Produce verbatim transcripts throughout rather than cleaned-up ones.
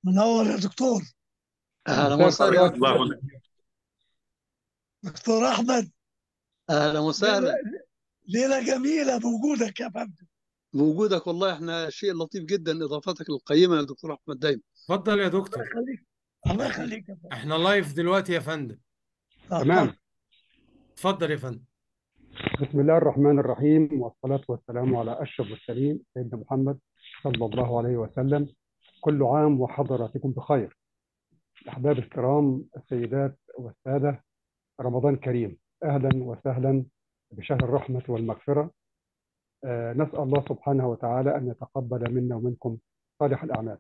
منور يا دكتور. اهلا مساء وسهلا الخير. الله. دكتور احمد، اهلا ليله وسهلا ليله جميله بوجودك يا فندم. بوجودك. والله احنا شيء لطيف جدا اضافتك القيمه يا دكتور احمد دايما. اتفضل يا الله دكتور. يخليك، الله احنا يخليك يا فندم. احنا لايف دلوقتي يا فندم. آه، تمام. اتفضل. اتفضل يا فندم. بسم الله الرحمن الرحيم، والصلاة والسلام على أشرف المرسلين سيدنا محمد صلى الله عليه وسلم. كل عام وحضراتكم بخير. أحباب الكرام، السيدات والسادة، رمضان كريم، أهلا وسهلا بشهر الرحمة والمغفرة. آه نسأل الله سبحانه وتعالى أن يتقبل منا ومنكم صالح الأعمال.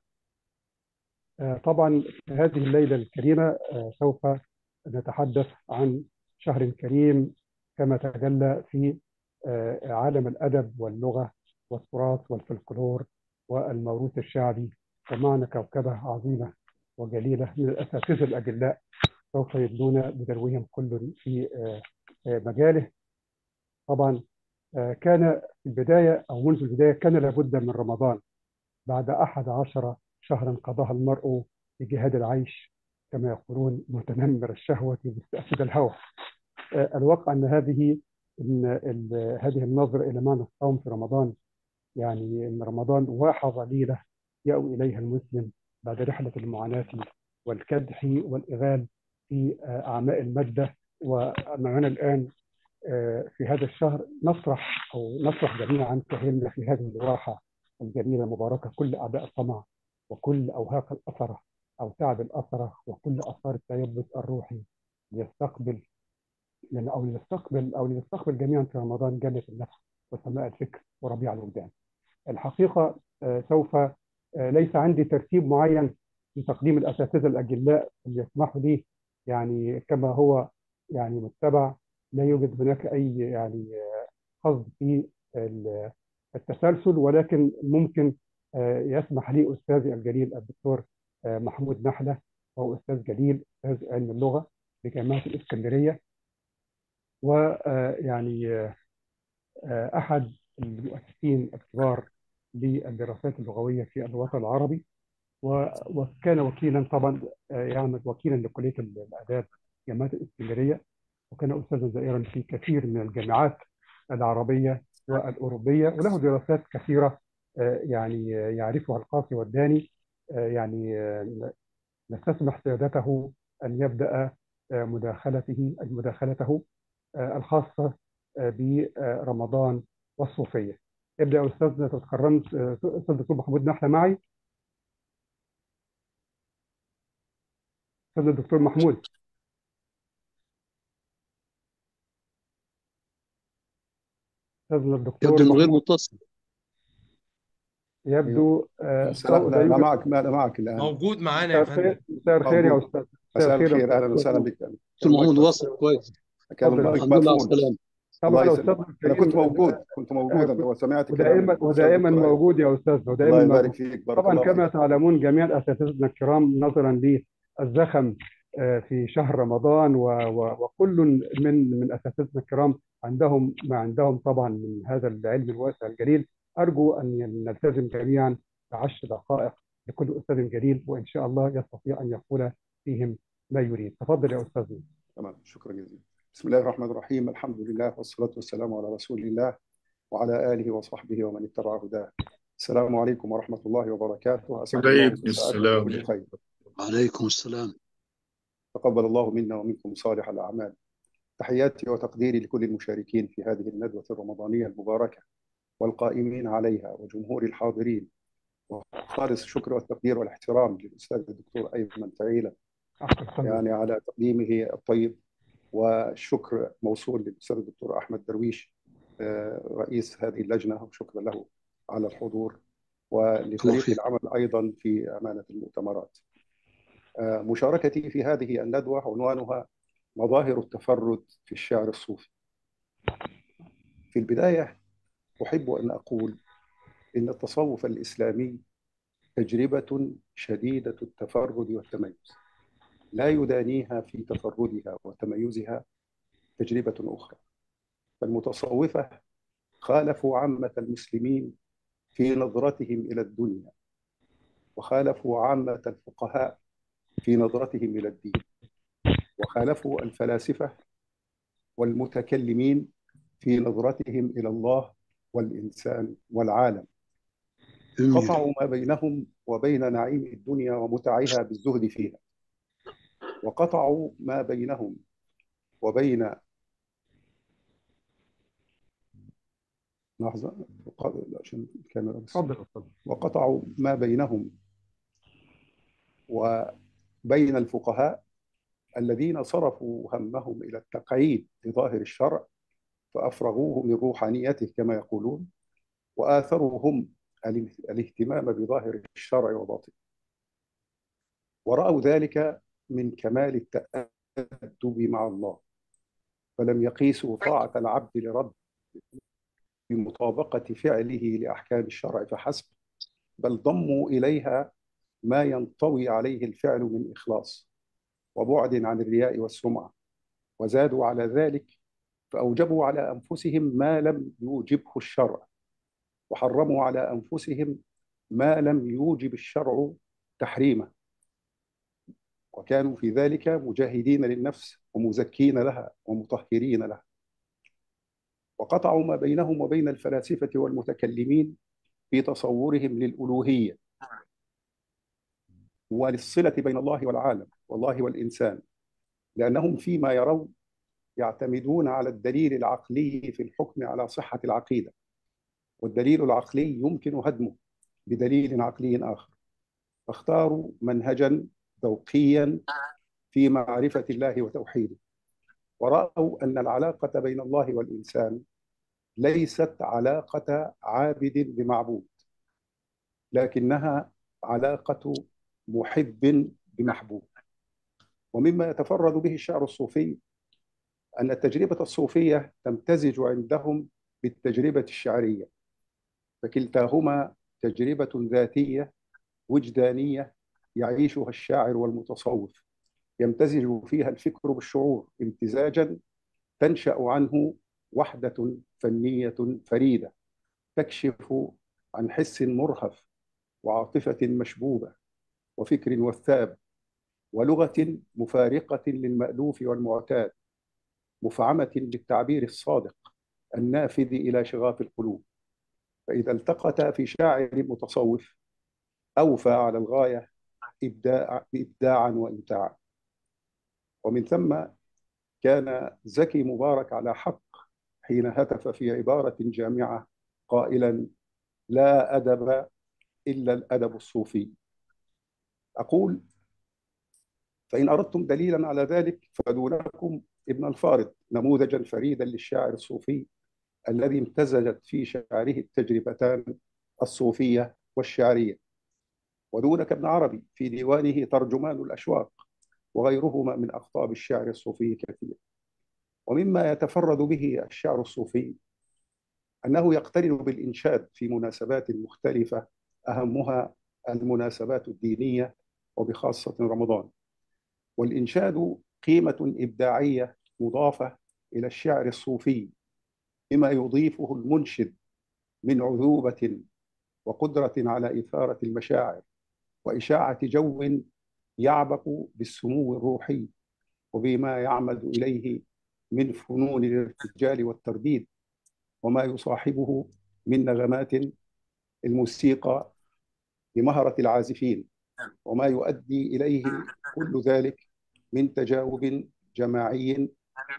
آه طبعا في هذه الليلة الكريمة آه سوف نتحدث عن شهر كريم كما تجلى في آه، عالم الأدب واللغة والتراث والفلكلور والموروث الشعبي، ومعنا كوكبة عظيمة وجليلة من الأساتذة الأجلاء سوف يبدون بدلوهم كل في آه، آه، مجاله. طبعا آه، كان في البداية أو منذ البداية كان لابد من رمضان بعد أحد عشر شهرا قضاها المرء في جهاد العيش، كما يقولون متنمر الشهوة مستأسد الهوى. آه، الواقع أن هذه إن ال- هذه النظرة إلى معنى الصوم في رمضان، يعني إن رمضان واحة ظليلة يأوي إليها المسلم بعد رحلة المعاناة والكدح والإغال في آه، أعماء المادة. ومعنا الآن آه، في هذا الشهر نفرح أو نفرح جميعا كهلنا في هذه الراحة الجميلة المباركة، كل أعداء الطمع وكل أوهاق الأثرة أو تعب الأثرة وكل آثار التيبس الروحي ليستقبل لأن أو لنستقبل أو لنستقبل جميعا في رمضان جنة النفس وسماء الفكر وربيع الوجدان. الحقيقة آه، سوف آه، ليس عندي ترتيب معين في تقديم الأساتذة الأجلاء اللي يسمحوا لي، يعني كما هو يعني متبع، لا يوجد هناك أي يعني آه، قصد في ال- التسلسل، ولكن ممكن آه، يسمح لي أستاذي الجليل الدكتور آه، محمود نحلة، وهو أستاذ جليل أستاذ علم اللغة بجامعة الإسكندرية، ويعني أحد المؤسسين الكبار للدراسات اللغوية في الوطن العربي، و- وكان وكيلا طبعا آه، يعمل وكيلا لكلية الآداب جامعة الإسكندرية، وكان أستاذا زائرا في كثير من الجامعات العربية والأوروبية، وله دراسات كثيرة آه، يعني يعرفها القاصي والداني. آه، يعني آه، نستسمح سيادته أن يبدأ آه، مداخلته أي مداخلته آه، الخاصة آه، برمضان والصوفية. ابدأ يا أستاذنا، تتكرمت آه، أستاذ الدكتور محمود نحلة معي. أستاذ الدكتور محمود. أستاذنا الدكتور يبدو انه غير محمود متصل. ايوه. يبدو آه، السلام، أو لا لا لا يوجد. معك، لا لا معك الان. موجود معانا مساء يا الخير، فندم. مساء الخير يا موجود. أستاذ، مساء مساء الخير يا الخير، أستاذ اهلا دكتور وسهلا محمود. بك. دكتور كان المايك محمود مفتوح، واصل كويس. كان تفضل يا المايك أستاذ. الحمد لله على مقفول. السلامه. الله طبعا يسلمك. أستاذنا انا الكريم، كنت موجود، كنت آه، موجودا وسمعت كلام ودائما الاستاذ ودائما الدكتور ايمن. موجود يا أستاذنا، ودائما الله يبارك موجود. فيك، بارك طبعا الله كما فيك. تعلمون جميع أساتذتنا الكرام، نظرا للزخم آه، في شهر رمضان و- و- وكل من من أساتذتنا الكرام عندهم ما عندهم طبعا من هذا العلم الواسع الجليل. أرجو أن نلتزم جميعا بعشر دقائق لكل أستاذ جليل، وإن شاء الله يستطيع أن يقول فيهم ما يريد. تفضل يا أستاذنا. تمام، شكرا جزيلا. بسم الله الرحمن الرحيم، الحمد لله والصلاة والسلام على رسول الله وعلى آله وصحبه ومن اتبع هداه. السلام عليكم ورحمة الله وبركاته، أسعد الله عليكم مساءكم السلام. بكل خير. وعليكم السلام. تقبل الله منا ومنكم صالح الأعمال. تحياتي وتقديري لكل المشاركين في هذه الندوة الرمضانية المباركة والقائمين عليها وجمهور الحاضرين، وخالص الشكر والتقدير والاحترام للأستاذ الدكتور أيمن فعيلة يعني على تقديمه الطيب، والشكر موصول للأستاذ الدكتور أحمد درويش آه، رئيس هذه اللجنة، وشكرا له على الحضور، الله ولفريق فيك. العمل أيضا في أمانة المؤتمرات. آه، مشاركتي في هذه الندوة عنوانها مظاهر التفرد في الشعر الصوفي. في البداية أحب أن أقول إن التصوف الإسلامي تجربة شديدة التفرد والتميز، لا يدانيها في تفردها وتميزها تجربة أخرى. فالمتصوفة خالفوا عامة المسلمين في نظرتهم إلى الدنيا، وخالفوا عامة الفقهاء في نظرتهم إلى الدين، وخالفوا الفلاسفة والمتكلمين في نظرتهم إلى الله والإنسان والعالم. جميل. قطعوا ما بينهم وبين نعيم الدنيا ومتعها بالزهد فيها، وقطعوا ما بينهم وبين لحظة عشان الكاميرا بس. اتفضل اتفضل. وقطعوا ما بينهم وبين الفقهاء الذين صرفوا همهم إلى التقعيد لظاهر الشرع فأفرغوه من روحانيته كما يقولون، وآثروا هم الاهتمام بظاهر الشرع وباطنه، ورأوا ذلك من كمال التأدب مع الله، فلم يقيسوا طاعة العبد لرب بمطابقة فعله لأحكام الشرع فحسب، بل ضموا إليها ما ينطوي عليه الفعل من إخلاص وبعد عن الرياء والسمعة، وزادوا على ذلك فأوجبوا على أنفسهم ما لم يوجبه الشرع، وحرموا على أنفسهم ما لم يوجب الشرع تحريمه، وكانوا في ذلك مجاهدين للنفس ومزكين لها ومطهرين لها. وقطعوا ما بينهم وبين الفلاسفة والمتكلمين في تصورهم للألوهية وللصلة بين الله والعالم والله والإنسان، لأنهم فيما يرون يعتمدون على الدليل العقلي في الحكم على صحة العقيدة، والدليل العقلي يمكن هدمه بدليل عقلي آخر، فاختاروا منهجا ذوقيا في معرفة الله وتوحيده، ورأوا أن العلاقة بين الله والإنسان ليست علاقة عابد بمعبود، لكنها علاقة محب بمحبوب. ومما يتفرد به الشعر الصوفي أن التجربة الصوفية تمتزج عندهم بالتجربة الشعرية، فكلتاهما تجربة ذاتية وجدانية يعيشها الشاعر والمتصوف، يمتزج فيها الفكر بالشعور امتزاجا تنشأ عنه وحدة فنية فريدة تكشف عن حس مرهف وعاطفة مشبوبة وفكر وثاب ولغة مفارقة للمألوف والمعتاد، مفعمة بالتعبير الصادق النافذ إلى شغاف القلوب. فإذا التقتا في شاعر متصوف أوفى على الغاية إبداع إبداعا وإمتاعا. ومن ثم كان زكي مبارك على حق حين هتف في عبارة جامعة قائلا: لا أدب إلا الأدب الصوفي. أقول: فإن أردتم دليلا على ذلك فدونكم ابن الفارض، نموذجا فريدا للشاعر الصوفي الذي امتزجت في شعره التجربتان الصوفية والشعرية، ودونك ابن عربي في ديوانه ترجمان الأشواق، وغيرهما من أقطاب الشعر الصوفي كثير. ومما يتفرد به الشعر الصوفي أنه يقترن بالإنشاد في مناسبات مختلفة، أهمها المناسبات الدينية وبخاصة رمضان. والإنشاد قيمة إبداعية مضافة إلى الشعر الصوفي بما يضيفه المنشد من عذوبة وقدرة على إثارة المشاعر وإشاعة جو يعبق بالسمو الروحي، وبما يعمد إليه من فنون الارتجال والترديد، وما يصاحبه من نغمات الموسيقى بمهرة العازفين، وما يؤدي إليه كل ذلك من تجاوب جماعي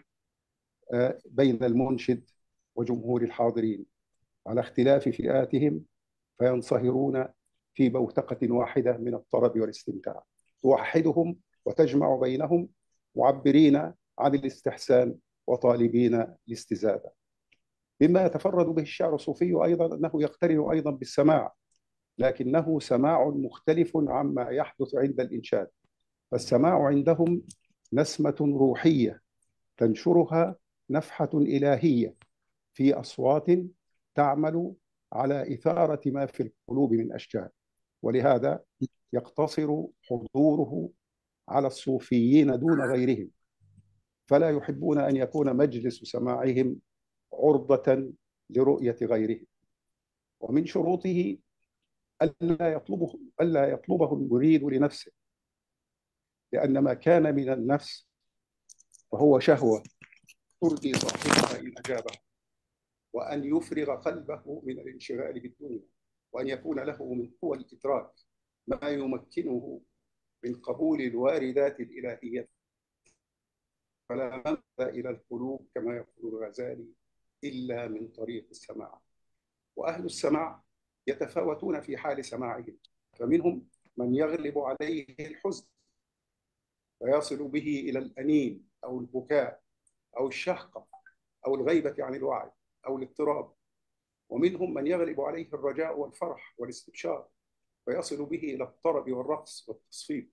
بين المنشد وجمهور الحاضرين على اختلاف فئاتهم، فينصهرون في بوتقة واحدة من الطرب والاستمتاع توحدهم وتجمع بينهم، معبرين عن الاستحسان وطالبين الاستزادة. مما يتفرد به الشعر الصوفي أيضا أنه يقترن أيضا بالسماع، لكنه سماع مختلف عما يحدث عند الإنشاد. فالسماع عندهم نسمة روحية تنشرها نفحة إلهية في أصوات تعمل على إثارة ما في القلوب من أشجار، ولهذا يقتصر حضوره على الصوفيين دون غيرهم، فلا يحبون أن يكون مجلس سماعهم عرضة لرؤية غيرهم. ومن شروطه ألا يطلبه ألا يطلبه المريد لنفسه، لأن ما كان من النفس فهو شهوة ترضي صاحبها إن أجابه، وأن يفرغ قلبه من الانشغال بالدنيا، وأن يكون له من قوى الإدراك ما يمكنه من قبول الواردات الإلهية. فلا مبدأ إلى القلوب كما يقول الغزالي إلا من طريق السماع. وأهل السماع يتفاوتون في حال سماعهم، فمنهم من يغلب عليه الحزن فيصل به إلى الأنين أو البكاء أو الشهقة أو الغيبة عن الوعي أو الاضطراب، ومنهم من يغلب عليه الرجاء والفرح والاستبشار فيصل به إلى الطرب والرقص والتصفيق.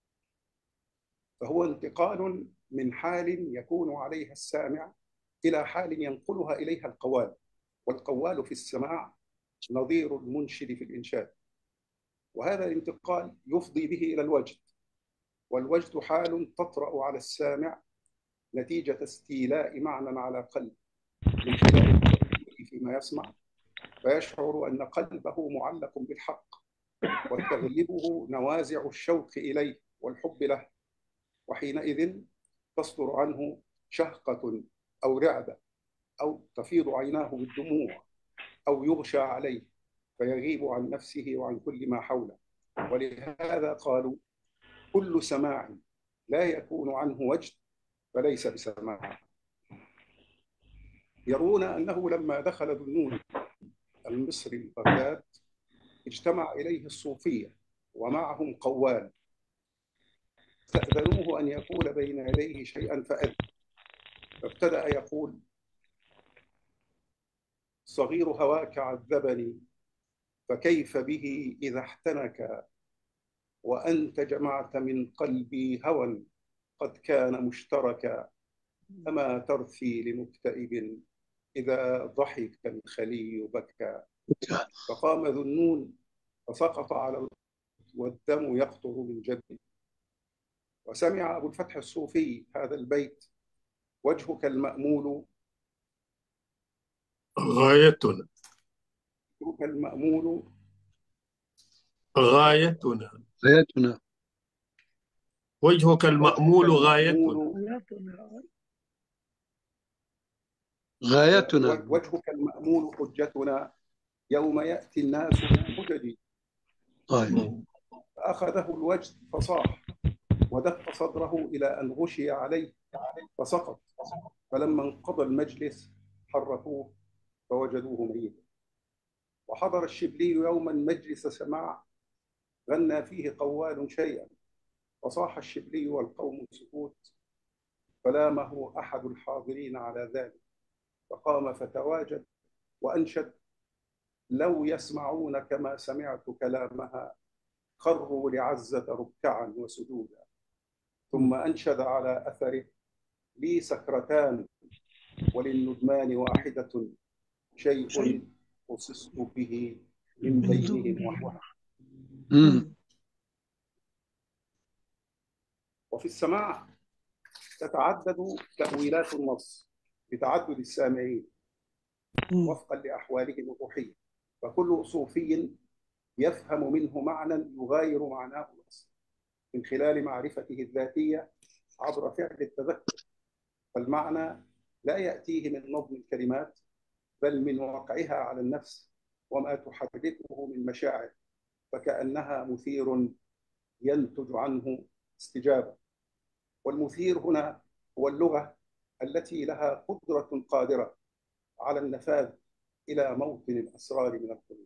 فهو انتقال من حال يكون عليها السامع إلى حال ينقلها إليها القوال، والقوال في السماع نظير المنشد في الإنشاد. وهذا الانتقال يفضي به إلى الوجد، والوجد حال تطرأ على السامع نتيجة استيلاء معنى على قلب من خلال التفكير فيما يسمع، فيشعر أن قلبه معلق بالحق، وتغلبه نوازع الشوق إليه والحب له، وحينئذ تصدر عنه شهقة أو رعدة، أو تفيض عيناه بالدموع، أو يغشى عليه فيغيب عن نفسه وعن كل ما حوله. ولهذا قالوا: كل سماع لا يكون عنه وجد فليس بسماع. يرون أنه لما دخل ذنون المصري بغداد اجتمع إليه الصوفية ومعهم قوال، استأذنوه أن يقول بين يديه شيئا فأذن، فابتدأ يقول: صغير هواك عذبني فكيف به إذا احتنك، وأنت جمعت من قلبي هوى قد كان مشتركا، أما ترثي لمكتئب إذا ضحك الخلي بكى. فقام ذنون فسقط على الأرض والدم يقطر من جبهه. وسمع أبو الفتح الصوفي هذا البيت: وجهك المأمول غايتنا وجهك المأمول غايتنا حياتنا وجهك المأمول غايتنا حياتنا غايتنا وجهك المأمول حجتنا يوم يأتي الناس بالحجج. طيب. فأخذه الوجد فصاح ودق صدره إلى أن غشي عليه فسقط. فلما انقضى المجلس حركوه فوجدوه ميتا. وحضر الشبلي يوما مجلس سماع غنى فيه قوال شيئا، فصاح الشبلي والقوم سكوت، فلامه أحد الحاضرين على ذلك، فقام فتواجد وأنشد: لو يسمعون كما سمعت كلامها خروا لعزة ركعا وسجودا. ثم أنشد على أثره: لي سكرتان وللندمان واحدة، شيء أصصت به من بينهم وحده. مم. وفي السماع تتعدد تأويلات النص بتعدد السامعين وفقا لأحوالهم الروحية، فكل صوفي يفهم منه معنى يغاير معناه الأصل من خلال معرفته الذاتية عبر فعل التذكر. فالمعنى لا يأتيه من نظم الكلمات بل من وقعها على النفس وما تحركه من مشاعر، فكأنها مثير ينتج عنه استجابة. والمثير هنا هو اللغة التي لها قدرة قادرة على النفاذ إلى موطن الأسرار من القلوب.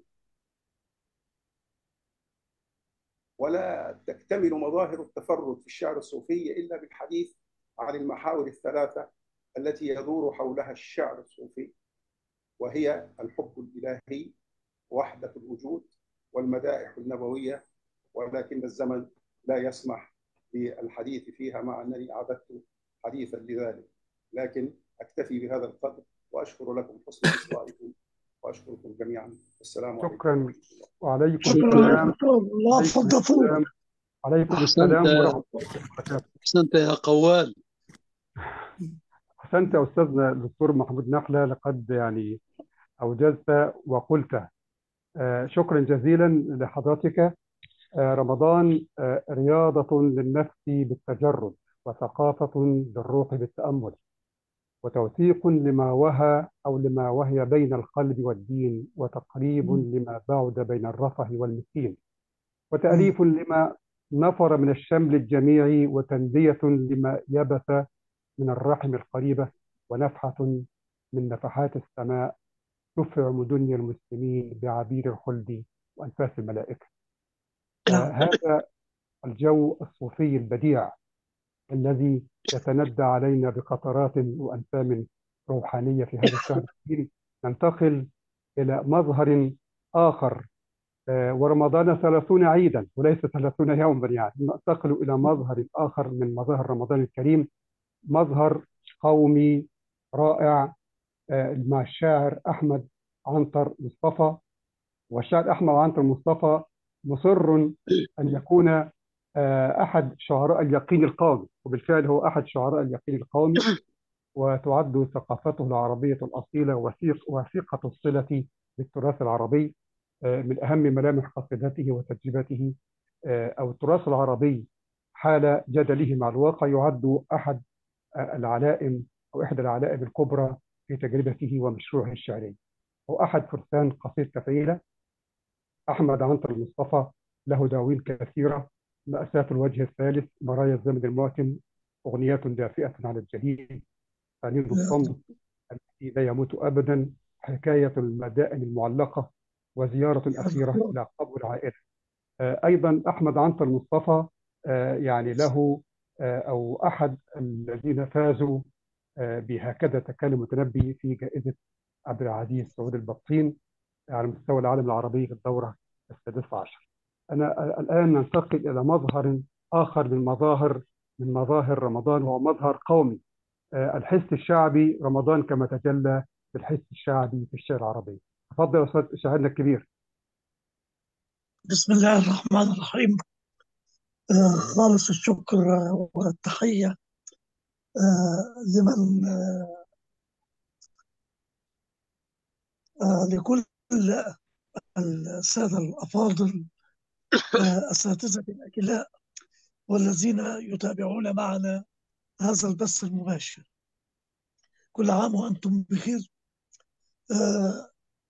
ولا تكتمل مظاهر التفرد في الشعر الصوفي إلا بالحديث عن المحاور الثلاثة التي يدور حولها الشعر الصوفي، وهي الحب الإلهي، وحدة الوجود، والمدائح النبوية. ولكن الزمن لا يسمح بالحديث فيها، مع أنني أعددت حديثا لذلك، لكن أكتفي بهذا القدر، وأشكر لكم حسن إصغائكم، وأشكركم جميعا. السلام عليكم. شكرا. وعليكم شكرا السلام. دكتور، الله عليكم صدقوك. السلام. عليكم أحسنت السلام ورحمة الله وبركاته. أحسنت يا قوال. أحسنت يا أستاذنا الدكتور محمود نخلة، لقد يعني أوجزت وقلت آه، شكرا جزيلا لحضرتك. آه، رمضان آه، رياضة للنفس بالتجرد، وثقافة للروح بالتأمل، وتوثيق لما وهى أو لما وهي بين القلب والدين، وتقريب لما بعد بين الرفه والمسكين، وتأليف لما نفر من الشمل الجميع، وتندية لما يبث من الرحم القريبة، ونفحة من نفحات السماء تفعم دنيا المسلمين بعبير الخلد وأنفاس الملائكة. آه نعم. هذا الجو الصوفي البديع الذي يتندى علينا بقطرات وأنسام روحانية في هذا الشهر الكريم، ننتقل إلى مظهر آخر. آه، ورمضان ثلاثون عيدا وليس ثلاثون يوما، يعني ننتقل إلى مظهر آخر من مظاهر رمضان الكريم، مظهر قومي رائع آه، مع الشاعر أحمد عنتر مصطفى. والشاعر أحمد عنتر مصطفى مصر أن يكون آه، أحد شعراء اليقين القومي، وبالفعل هو أحد شعراء اليقين القومي، وتعد ثقافته العربية الأصيلة وثيق وثيقة الصلة بالتراث العربي آه، من أهم ملامح قصيدته وتجربته. آه، أو التراث العربي حال جدله مع الواقع يعد أحد آه، العلائم أو إحدى العلائم الكبرى في تجربته ومشروعه الشعري. هو أحد فرسان قصيدة كفيلة. أحمد عنتر المصطفى له دواوين كثيرة: مأساة الوجه الثالث، مرايا الزمن المعتم، أغنيات دافئة على الجليد، عنيد الصمت الذي لا يموت أبدا، حكاية المدائن المعلقة، وزيارة أخيرة إلى قبر العائلة. آه، أيضا أحمد عنتر مصطفى آه، يعني له آه، أو أحد الذين فازوا آه، بهكذا تكلم متنبي في جائزة عبد العزيز سعود البطين على مستوى العالم العربي في الدورة السادسة عشر. أنا الآن ننتقل إلى مظهر آخر من مظاهر من مظاهر رمضان، وهو مظهر قومي، آه، الحس الشعبي. رمضان كما تجلى بالحس الشعبي في الشعر العربي. تفضل يا أستاذ شاعرنا الكبير. بسم الله الرحمن الرحيم. آه، خالص الشكر آه، والتحية آه، لمن آه، آه، لكل السادة الأفاضل، آه، أساتذة الأجلاء، والذين يتابعون معنا هذا البث المباشر. كل عام وأنتم بخير. آه،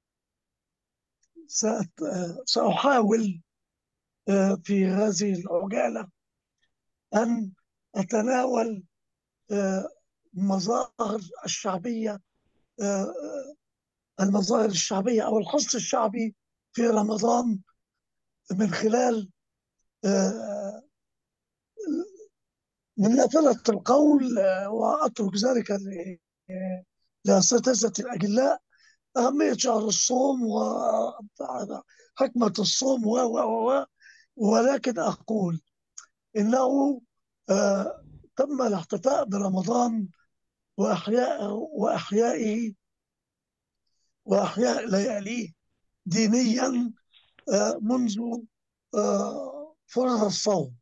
سأت- آه، سأحاول آه، في هذه العجالة أن أتناول آه، المظاهر الشعبية آه، المظاهر الشعبية أو الحس الشعبي في رمضان من خلال آه، من نافلة القول، آه، وأترك ذلك ل- لأساتذة الأجلاء. أهمية شهر الصوم وحكمة الصوم و و و ولكن أقول إنه آه، تم الاحتفاء برمضان وإحياء وإحيائه وإحياء لياليه دينيا آه، منذ آه، فرض الصوم.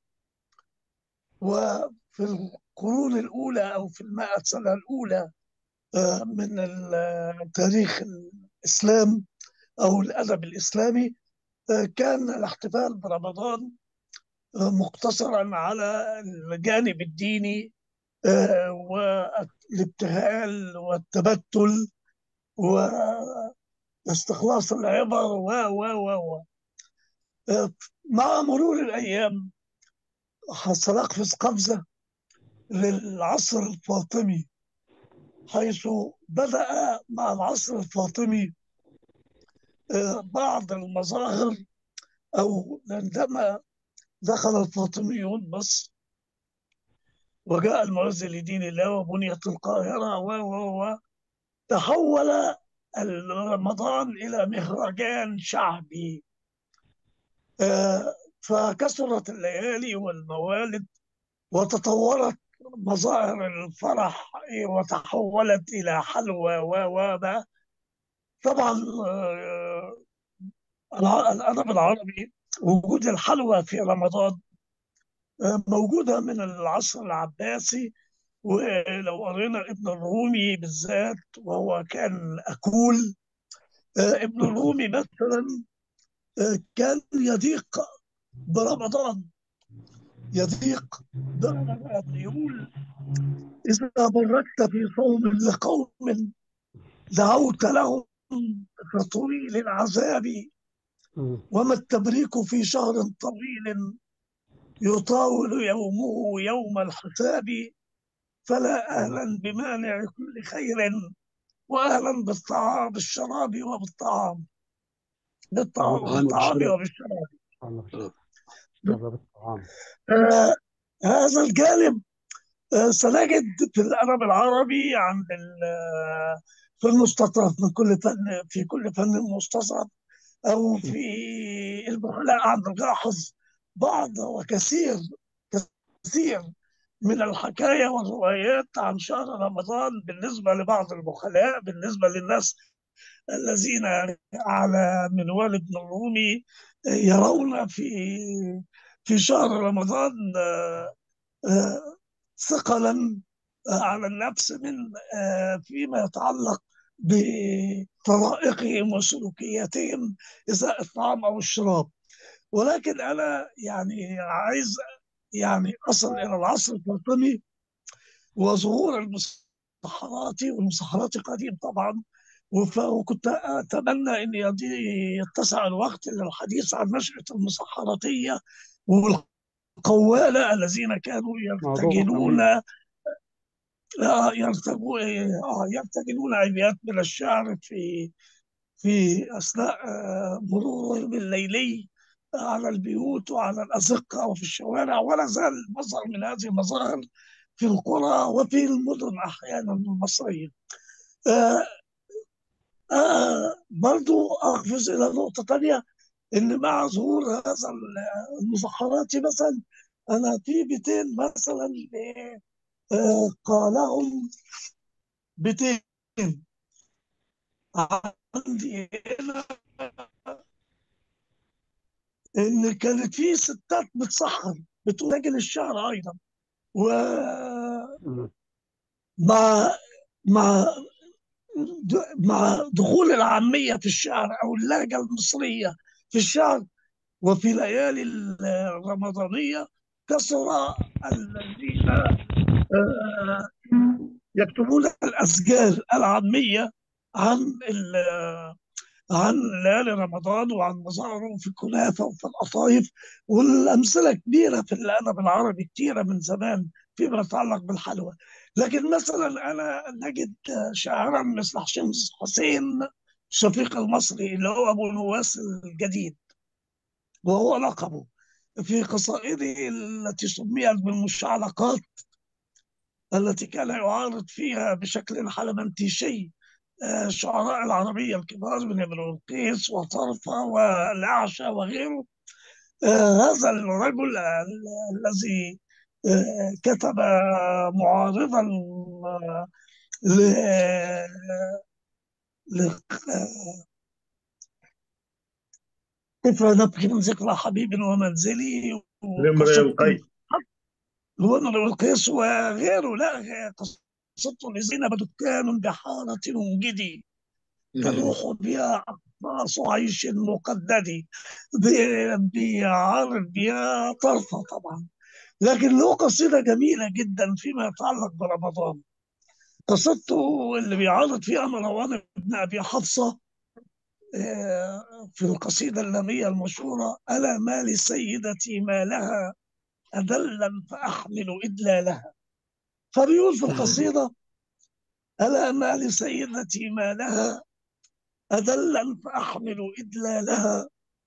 وفي القرون الأولى أو في المائة سنة الأولى آه، من ال- تاريخ الإسلام أو الأدب الإسلامي، آه، كان الاحتفال برمضان آه، مقتصرا على الجانب الديني، آه، والابتهال والتبتل واستخلاص العبر و و و و آه، مع مرور الأيام سنقفز قفزة للعصر الفاطمي، حيث بدأ مع العصر الفاطمي آه، بعض المظاهر، أو عندما دخل الفاطميون مصر وجاء المعز لدين الله وبنيت القاهرة و و و تحول رمضان إلى مهرجان شعبي. آه، فكثرت الليالي والموالد، وتطورت مظاهر الفرح وتحولت إلى حلوى و و ما. طبعا آه، الع- الأدب العربي، وجود الحلوى في رمضان آه، موجودة من العصر العباسي. ولو قرينا ابن الرومي بالذات، وهو كان أكول، آه، ابن الرومي مثلا كان يضيق برمضان، يضيق برمضان. يقول: إذا بركت في صوم لقوم دعوت لهم كطويل العذاب، وما التبريك في شهر طويل يطاول يومه يوم الحساب، فلا أهلا بمانع كل خير، وأهلا بالطعام بالشراب وبالطعام بالطعام بالطعام وبالشراب. آه هذا الجانب آه سنجد في الأدب العربي عند في المستطرف من كل فن، في كل فن مستطرف أو في البخلاء عند الجاحظ بعض وكثير كثير من الحكاية والروايات عن شهر رمضان بالنسبة لبعض البخلاء، بالنسبة للناس الذين على منوال ابن الرومي يرون في في شهر رمضان ثقلا على النفس من فيما يتعلق بطرائقهم وسلوكياتهم إزاء الطعام أو الشراب. ولكن أنا يعني عايز يعني أصل إلى العصر الفاطمي وظهور المسحراتي، والمسحراتي قديم طبعا، وكنت أتمنى أن يتسع الوقت للحديث عن نشأة المسحراتية والقوالة الذين كانوا يرتجلون يرتجلون أبيات من الشعر في في أثناء مرورهم الليلي على البيوت وعلى الأزقة وفي الشوارع، ولا زال مظهر من هذه المظاهر في القرى وفي المدن أحيانا المصرية. آه آه برضو أقفز إلى نقطة ثانية، إن مع ظهور هذا المسحراتي مثلا أنا في بيتين مثلا آه قالهم بيتين عندي هنا، إن كانت في ستات بتسحر بتسجل الشعر أيضا، ومع مع مع دخول العامية في الشعر أو اللهجة المصرية في الشعر، وفي الليالي الرمضانية كثر الذين يكتبون الأسجال العامية عن عن ليالي رمضان وعن مظاهره في الكنافة وفي القطايف، والأمثلة كبيرة في الأدب العربي كثيرة من زمان فيما يتعلق بالحلوى. لكن مثلا أنا نجد شاعرا مثل حسين شفيق المصري اللي هو أبو نواس الجديد، وهو لقبه، في قصائده التي سميت بالمشعلقات التي كان يعارض فيها بشكل حلمنتيشي الشعراء العربية الكبار من ابن القيس وطرفة والأعشى وغيره. هذا الرجل الذي كتب معارضا ل كيف نبكي من ذكرى حبيب ومنزلي لامرئ القيس وامرئ القيس وغيره، لا قصته لزينب دكان بحارة منجدي تروح بها أقفاص عيش مقدد، بيعرض بها طرفة طبعا. لكن له قصيدة جميلة جدا فيما يتعلق برمضان، قصته اللي بيعرض فيها مروان بن أبي حفصة في القصيدة اللامية المشهورة: ألا ما لسيدتي ما لها أدلا فأحمل إدلالها. فبيقول في القصيدة: ألا ما لسيدتي ما لها أدلا فأحمل إدلالها،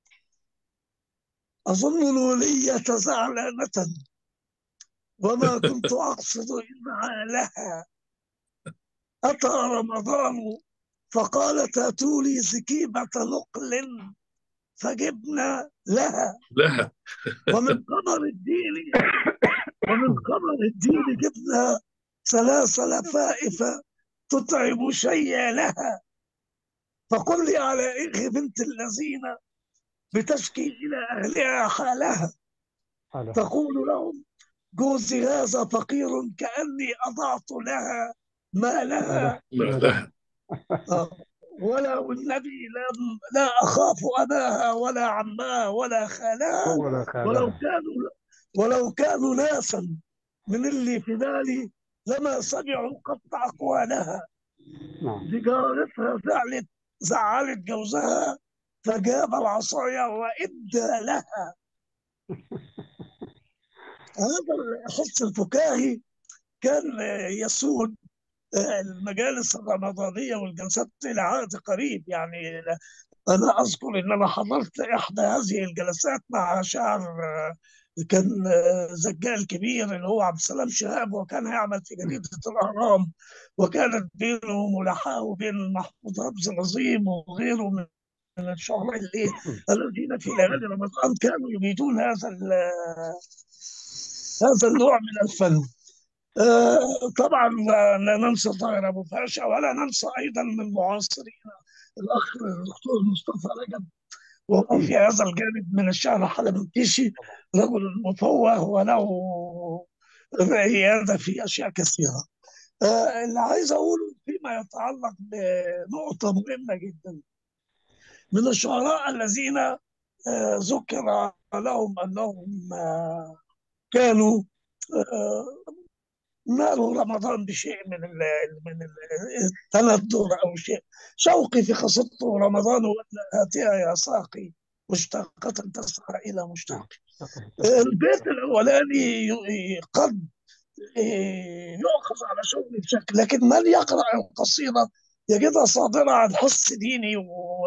أظن الولية زعلانة وما كنت أقصد إذعالها، أتى رمضان فقالت هاتوا لي زكيبة نقل فجبنا لها، لها ومن قمر الدين ومن قمر الدين جبنا ثلاث لفائف تتعب شيء لها، فقل لي على إخ بنت الذين بتشكي إلى أهلها حالها، تقول لهم جوزي هذا فقير كأني أضعت لها ما لها. ما لها ولا والنبي لم لا أخاف أباها ولا عمها ولا خالها، ولا ولو خالها. كانوا ولو كانوا ناسا من اللي في بالي لما سمعوا قطع أقوالها. نعم. دي جارتها زعلت زعلت جوزها فجاب العصاية وإدى لها. هذا الحس الفكاهي كان يسود المجالس الرمضانية والجلسات إلى عهد قريب. يعني أنا أذكر إن أنا حضرت إحدى هذه الجلسات مع شاعر كان زجال كبير اللي هو عبد السلام شهاب، وكان يعمل في جريدة الأهرام، وكانت بينه ملاحاة وبين محمود رمزي العظيم وغيره من من الشعراء اللي الذين في ليالي رمضان كانوا يريدون هذا ال- هذا النوع من الفن. آه، طبعا لا ننسى طاهر ابو فاشا، ولا ننسى ايضا من معاصرينا الاخ الدكتور مصطفى رجب، وهو في هذا الجانب من الشعر حلبنتيشي رجل مفوه وله رياده في اشياء كثيره. آه، اللي عايز اقوله فيما يتعلق بنقطه مهمه جدا، من الشعراء الذين آه، ذكر لهم انهم آه، كانوا آه، نالوا رمضان بشيء من ال من ال- التندر او شيء. شوقي في قصيدته رمضان واتيها يا ساقي مشتاقة تسعى الى نعم. مشتاقي. البيت الاولاني ي- قد يؤخذ على شغل بشكل، لكن من يقرا القصيده يجدها صادره عن حس ديني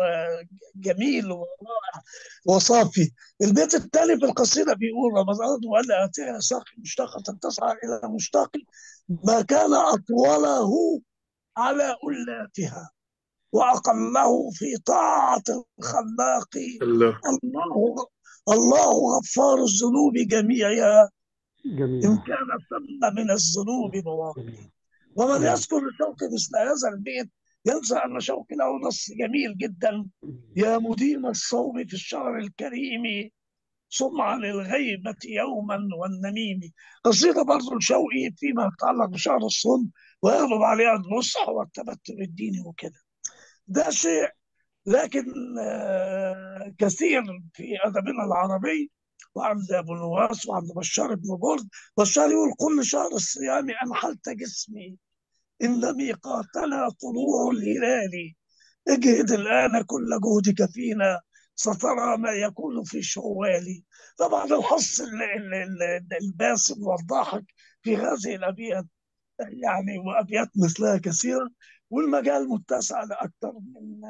وجميل ورائع وصافي. البيت الثاني في القصيده بيقول رمضان ولا اتيها ساقي مشتاقة تسعى الى مشتاقي، ما كان اطوله على ألاتها واقله في طاعه الخلاق. الله. الله الله غفار الذنوب جميعها إن جميل. كان ثم من الذنوب مواقع. جميل. ومن نعم. يذكر شوقي مثل هذا البيت ينسى أن شوقي له نص جميل جدا: يا مديم الصوم في الشهر الكريم صم عن الغيبة يوما والنميم. قصيدة برضه لشوقي فيما يتعلق بشهر الصوم، ويغلب عليها النصح والتبتل الديني وكده. ده شيء. لكن آه، كثير في أدبنا العربي، وعند أبو نواس وعند بشار بن برد. بشار يقول كل شهر الصيام أنحلت جسمي إن ميقاتنا طلوع الهلال، اجهد الآن كل جهدك فينا سترى ما يكون في شوال. طبعا الحص ال- ال- ال- الباسم والضاحك في هذه الأبيات يعني، وأبيات مثلها كثيرة، والمجال متسع لأكثر من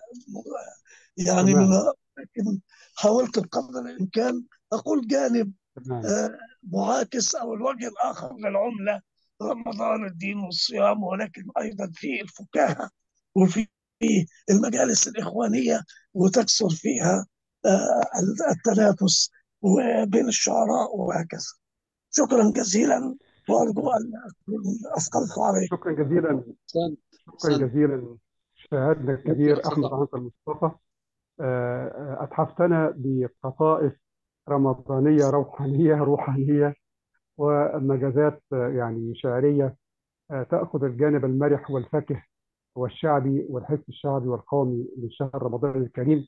يعني من تمام. لكن حاولت بقدر الإمكان أقول جانب تمام. آه، معاكس أو الوجه الآخر للعملة رمضان الدين والصيام، ولكن أيضا في الفكاهة وفي المجالس الإخوانية، وتكثر فيها آه، التنافس بين الشعراء وهكذا. شكرا جزيلا، وأرجو أن أكون أثقلت عليكم. شكرا جزيلا. أحسنت شكرا أحسنت جزيلا شاهدنا أنت الكبير أحمد صدق. عنتر مصطفى. آه، آه، أتحفتنا بقطائف رمضانية روحانية روحانية ومجازات آه، يعني شعرية آه، تأخذ الجانب المرح والفكه والشعبي والحس الشعبي والقومي لشهر رمضان الكريم.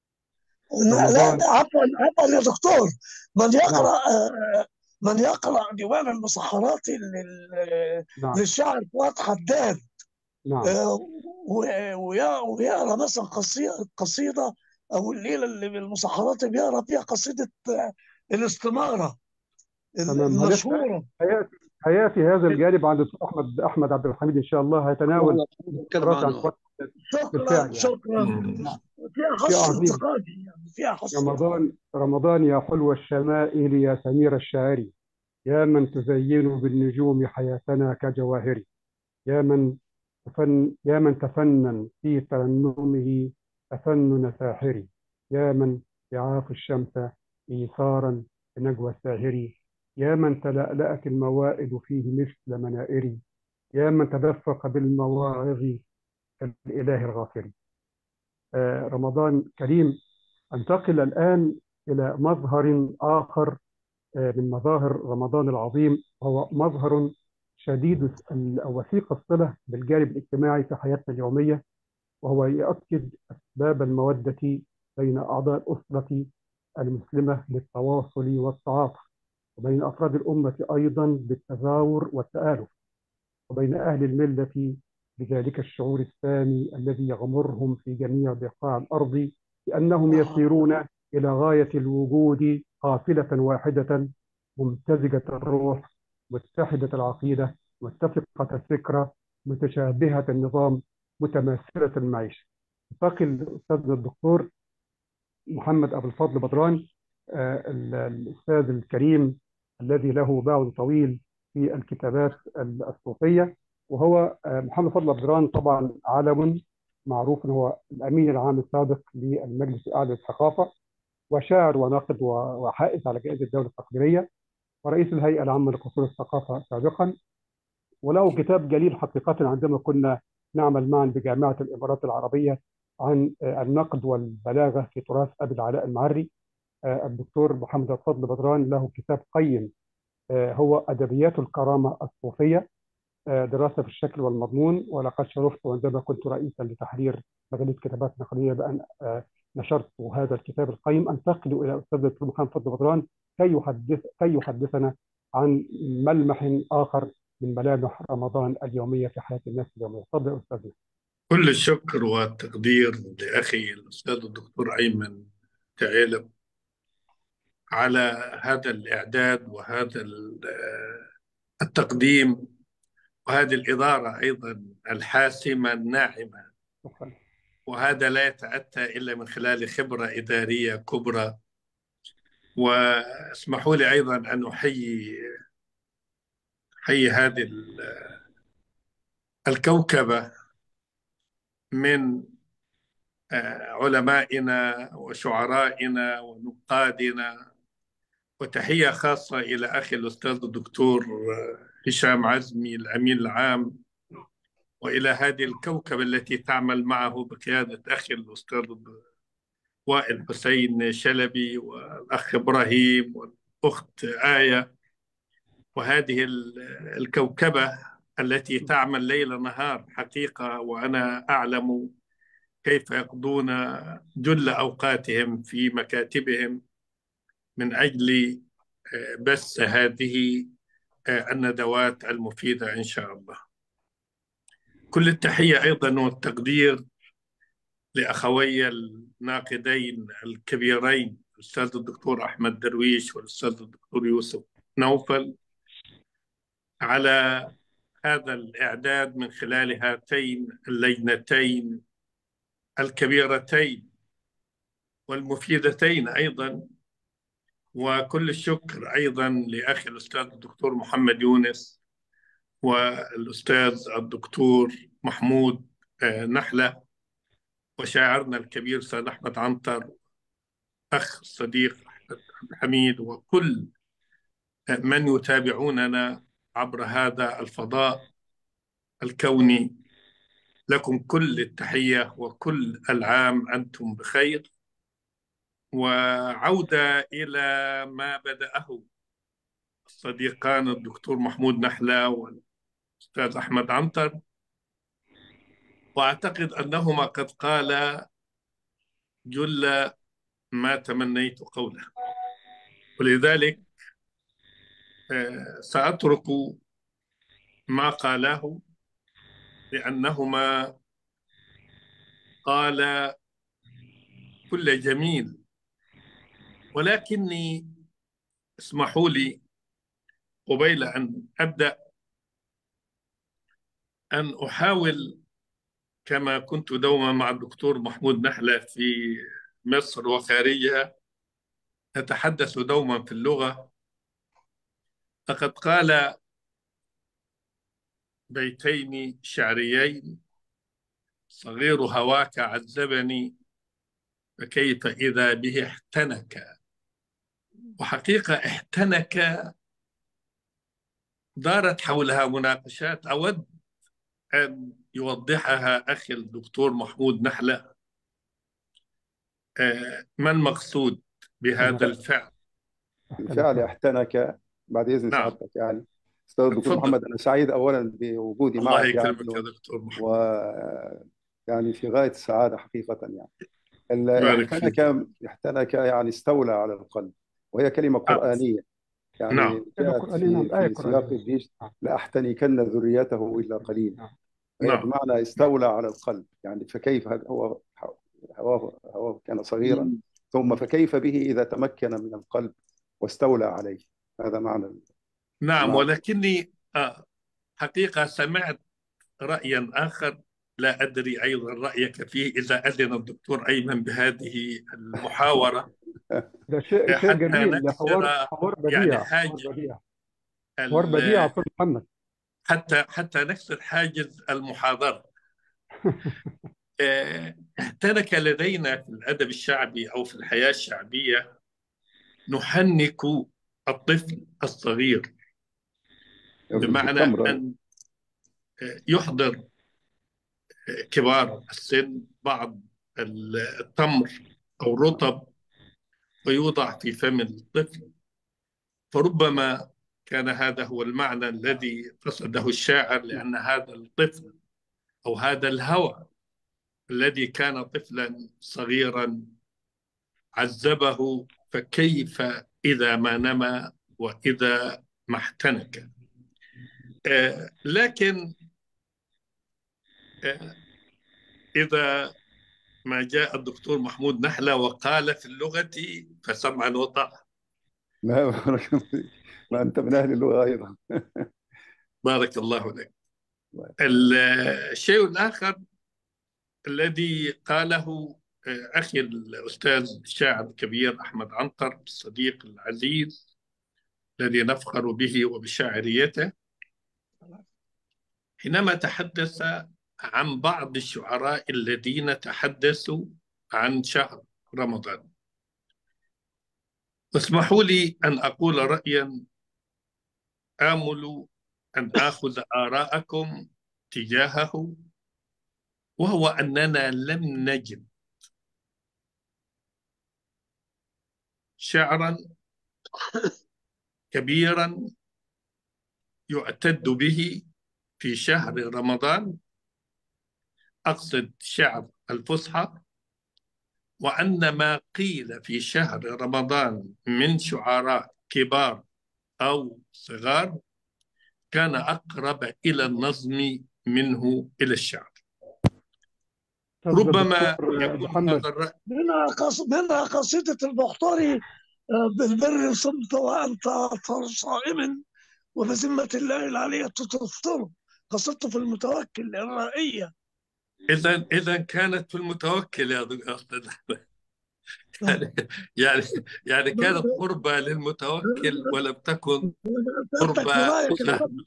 لا لا رمضان. عفوا عفوا يا دكتور، من نعم. يقرأ آه، من يقرأ ديوان المسحرات لل- نعم. للشاعر فؤاد حداد، نعم. آه، و- ويا- ويقرأ مثلا قصيدة قصيدة أو الليلة اللي بالمسحرات بيقرأ فيها قصيدة آه، الاستمارة تمام. هنفتح المشهورة. هياتي هياتي هذا الجانب عند الدكتور احمد احمد عبد الحميد ان شاء الله، هيتناول نتكلم فقرات عن عنه. فؤاد شكرا بالفعل يعني. شكرا. نعم. فيها شيء حس عظيم. انتقادي، يعني فيها حس رمضان رمضان يا حلو الشمائل يا سمير الشاعري، يا من تزين بالنجوم حياتنا كجواهر، يا من تفن يا من تفنن في ترنمه تفنن ساحري، يا من يعاف الشمس إيثارا بنجوى الساهر، يا من تلألأت الموائد فيه مثل منائري، يا من تدفق بالمواعظ كالإله الغافر. آه، رمضان كريم. أنتقل الآن إلى مظهر آخر آه، من مظاهر رمضان العظيم، وهو مظهر شديد ال- أو وثيق الصلة بالجانب الاجتماعي في حياتنا اليومية، وهو يؤكد أسباب المودة بين أعضاء الأسرة المسلمة للتواصل والتعاطف، وبين أفراد الأمة أيضا بالتزاور والتآلف، وبين أهل الملة بذلك الشعور السامي الذي يغمرهم في جميع بقاع الأرض، لأنهم يسيرون إلى غاية الوجود قافلة واحدة ممتزجة الروح متحدة العقيدة متفقة الفكرة متشابهة النظام متماثلة المعيشة. باقي الأستاذ الدكتور محمد أبو الفضل بدران، آه، الأستاذ الكريم الذي له باع طويل في الكتابات الصوفية، وهو آه، محمد فضل بدران طبعا عالم معروف، هو الأمين العام السابق للمجلس الأعلى للثقافة، وشاعر وناقد وحائز على جائزة الدولة التقديرية، ورئيس الهيئة العامة لقصور الثقافة سابقا. وله كتاب جليل حقيقة عندما كنا نعمل معا بجامعة الإمارات العربية عن النقد والبلاغة في تراث أبي العلاء المعري. الدكتور محمد الفضل بدران له كتاب قيم هو أدبيات الكرامة الصوفية، دراسة في الشكل والمضمون. ولقد شرفت عندما كنت رئيسا لتحرير مجلة كتابات نقدية بأن نشرت هذا الكتاب القيم. أنتقل إلى الأستاذ الدكتور محمد الفضل بدران كي يحدث كي يحدثنا عن ملمح آخر من ملامح رمضان اليومية في حياة الناس اليومية. تفضل يا أستاذ. كل الشكر والتقدير لأخي الأستاذ الدكتور أيمن تعيلب على هذا الإعداد وهذا التقديم وهذه الإدارة أيضا الحاسمة الناعمة، وهذا لا يتأتى إلا من خلال خبرة إدارية كبرى. واسمحوا لي أيضا أن أحيي حي هذه الكوكبة من علمائنا وشعرائنا ونقادنا، وتحية خاصة إلى أخي الأستاذ الدكتور هشام عزمي الأمين العام، وإلى هذه الكوكبة التي تعمل معه بقيادة أخي الأستاذ وائل حسين شلبي والأخ إبراهيم والأخت آية، وهذه الكوكبة التي تعمل ليل نهار حقيقة. وأنا أعلم كيف يقضون جل أوقاتهم في مكاتبهم من أجل بث هذه الندوات المفيدة إن شاء الله. كل التحية أيضا والتقدير لأخوي الناقدين الكبيرين الأستاذ الدكتور أحمد درويش والأستاذ الدكتور يوسف نوفل على هذا الإعداد من خلال هاتين اللجنتين الكبيرتين والمفيدتين أيضا. وكل الشكر أيضا لأخي الأستاذ الدكتور محمد يونس والأستاذ الدكتور محمود نحلة وشاعرنا الكبير أستاذ أحمد عنتر، أخ الصديق أحمد حميد، وكل من يتابعوننا عبر هذا الفضاء الكوني. لكم كل التحية وكل العام أنتم بخير. وعودة إلى ما بدأه الصديقان الدكتور محمود نحلة والأستاذ أحمد عنتر، وأعتقد أنهما قد قالا جل ما تمنيت قوله، ولذلك سأترك ما قاله لأنهما قال كل جميل. ولكني اسمحوا لي قبيل أن أبدأ أن أحاول كما كنت دوما مع الدكتور محمود نحلة في مصر وخارجها نتحدث دوما في اللغة. فقد قال بيتين شعريين: صغير هواك عذبني فكيف إذا به احتنك. وحقيقة احتنك دارت حولها مناقشات أود أن يوضحها أخي الدكتور محمود نحلة. ما المقصود بهذا الفعل؟ الفعل احتنك بعد إذن نعم. سعادتك يعني أستاذ الدكتور محمد، أنا سعيد أولا بوجودي الله معك يكرمك يعني يا دكتور محمود. يعني في غاية السعادة حقيقة. يعني ال- بارك فيك. احتنك احتنك يعني استولى على القلب، وهي كلمة آه. قرآنية نعم يعني كلمة جاءت قرآنية، نعم، في آية في سياق قرآنية. الجيش: نعم. لأحتنكن ذريته إلا قليل. نعم. وهي نعم بمعنى استولى على القلب. يعني فكيف هذا هو هواه هواه كان صغيرا، مم. ثم فكيف به إذا تمكن من القلب واستولى عليه. هذا معنى نعم. المعنى. ولكني آه حقيقة سمعت رأيا آخر، لا أدري أيضا رأيك فيه، إذا أذن الدكتور أيمن بهذه المحاورة ده شيء شيء حتى جميل، ده حوار نكسر حوار يعني بديع، حوار حاجز بديع، حوار بديع يا ال- أستاذ محمد. حتى حتى نكسر حاجز المحاضرة. آه، احترك لدينا في الأدب الشعبي أو في الحياة الشعبية نحنك الطفل الصغير، بمعنى بالتمر. أن آه، يحضر آه، كبار السن بعض التمر أو الرطب ويوضع في فم الطفل، فربما كان هذا هو المعنى الذي قصده الشاعر، لأن هذا الطفل أو هذا الهوى الذي كان طفلا صغيرا عذبه، فكيف إذا ما نما وإذا ما احتنك. آه لكن آه إذا ما جاء الدكتور محمود نحلة وقال في اللغة فسمعا وطاعة. ما ما أنت من أهل اللغة أيضا. بارك الله لك. الشيء الآخر الذي قاله آه، أخي الأستاذ الشاعر الكبير أحمد عنتر، الصديق العزيز الذي نفخر به وبشاعريته، حينما تحدث عن بعض الشعراء الذين تحدثوا عن شهر رمضان. اسمحوا لي أن أقول رأيا آمل أن آخذ آراءكم تجاهه، وهو أننا لم نجد شعرا كبيرا يعتد به في شهر رمضان، أقصد شعر الفصحى، وأن ما قيل في شهر رمضان من شعراء كبار أو صغار كان أقرب إلى النظم منه إلى الشعر. أستاذ ربما الدكتور يكون محمد، هذا الرأي. منها قص... منها قصيدة البحتري: آه، بالبر صمت وأنت صائم وبذمة الله العلية تفطر. قصيدته في المتوكل الرائية. إذا إذا كانت في المتوكل يا أستاذ أحمد. يعني يعني يعني كانت قربة للمتوكل ولم تكن سألتك في قربة رأيك يا له. فندم.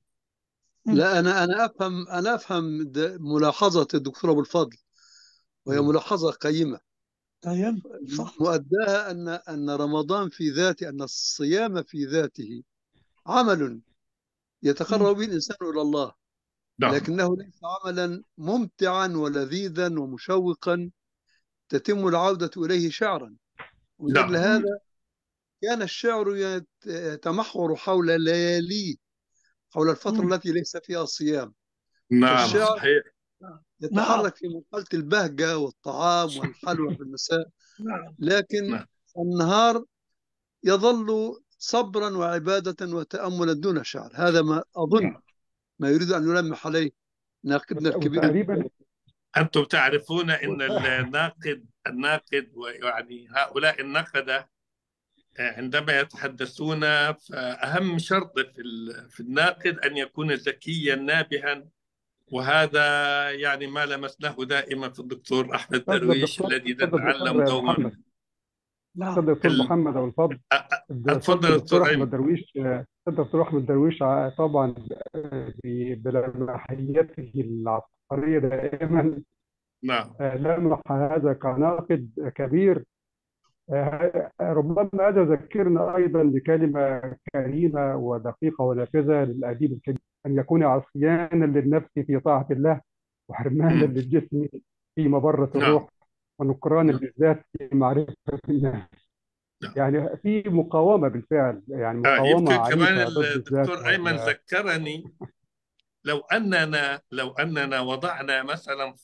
لا، أنا أنا أفهم أنا أفهم د- ملاحظة الدكتور أبو الفضل، وهي ملاحظة قيمة. طيب، صح. مؤداها أن أن رمضان في ذاته، أن الصيام في ذاته عمل يتقرب به الإنسان إلى الله، نعم لكنه ليس عملا ممتعا ولذيذا ومشوقا تتم العودة إليه شعرا. ومن أجل نعم هذا كان الشعر يت- يتمحور حول لياليه، حول الفترة التي ليس فيها صيام. نعم فالشعر صحيح. نعم، يتحرك في مرحلة البهجة والطعام والحلوى في المساء، نعم، لكن نعم النهار يظل صبرا وعبادة وتأملا دون شعر. هذا ما أظن ما يريد أن يلمح عليه ناقدنا الكبير. وتقريبا أنتم تعرفون أن الناقد الناقد ويعني هؤلاء النقدة عندما يتحدثون، فأهم شرط في ال- في الناقد أن يكون ذكيا نابها، وهذا يعني ما لمسناه دائما في الدكتور أحمد أستاذ درويش الدكتور الذي أستاذ نتعلم الدكتور دوما. محمد، أستاذ نعم. الدكتور ال- محمد أبو الفضل، أ- أ- الأستاذ اتفضل الدكتور دكتور أحمد أيمن. درويش، الأستاذ الدكتور أحمد درويش ع- طبعا ب- بلمحيته العبقرية دائما نعم آه، لمح هذا كناقد كبير. آه، ربما هذا ذكرنا أيضا بكلمة كريمة ودقيقة ونافذة للأديب الكبير: أن يكون عصيانا للنفس في طاعة الله، وحرمانا مم. للجسم في مبرة نعم الروح، ونكرانا نعم للذات في معرفة الناس. نعم. يعني في مقاومة بالفعل، يعني آه مقاومة يمكن كمان عنيفة ضد الذات الدكتور أيمن وال- ذكرني، لو أننا لو أننا وضعنا مثلا فرض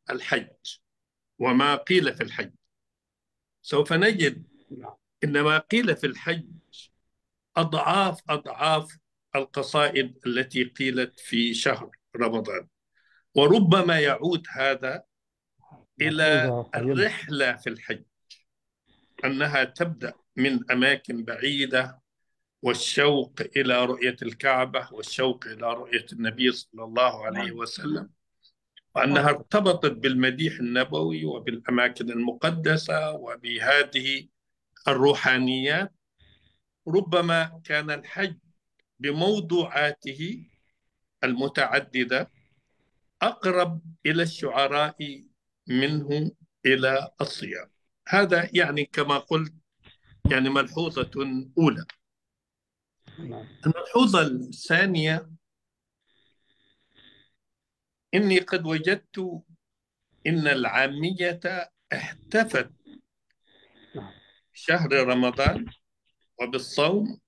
الحج وما قيل في الحج، سوف نجد إن ما قيل في الحج أضعاف أضعاف القصائد التي قيلت في شهر رمضان. وربما يعود هذا إلى ملحوظة قيمة. الرحلة في الحج، أنها تبدأ من أماكن بعيدة، والشوق إلى رؤية الكعبة والشوق إلى رؤية النبي صلى الله عليه وسلم، وأنها ارتبطت بالمديح النبوي وبالأماكن المقدسة وبهذه الروحانيات. ربما كان الحج بموضوعاته المتعددة أقرب إلى الشعراء منه إلى الصيام. هذا يعني كما قلت يعني ملحوظة أولى. نعم. الملحوظة الثانية، إني قد وجدت إن العامية احتفت نعم. شهر رمضان وبالصوم،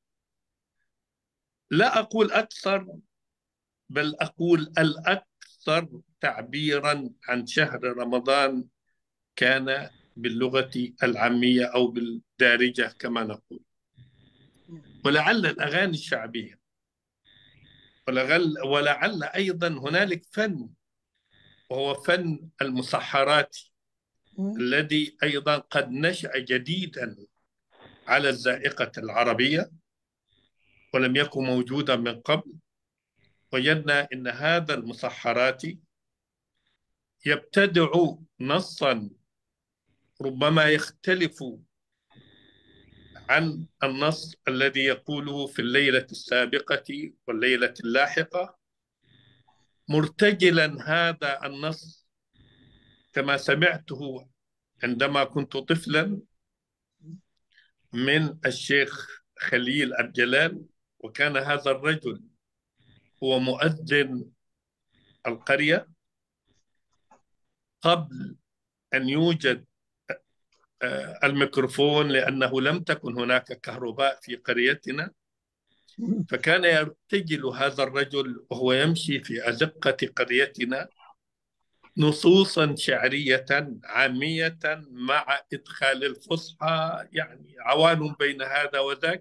لا أقول أكثر بل أقول الأكثر تعبيرا عن شهر رمضان كان باللغة العامية أو بالدارجة كما نقول. ولعل الأغاني الشعبية، ولعل, ولعل أيضا هنالك فن، وهو فن المسحرات الذي أيضا قد نشأ جديدا على الذائقة العربية ولم يكن موجودا من قبل. وجدنا أن هذا المسحرات يبتدع نصا ربما يختلف عن النص الذي يقوله في الليلة السابقة والليلة اللاحقة، مرتجلا هذا النص كما سمعته عندما كنت طفلا من الشيخ خليل الجلال. وكان هذا الرجل هو مؤذن القرية قبل أن يوجد الميكروفون، لأنه لم تكن هناك كهرباء في قريتنا. فكان يرتجل هذا الرجل وهو يمشي في أزقة قريتنا نصوصا شعرية عامية مع إدخال الفصحى، يعني عوان بين هذا وذاك.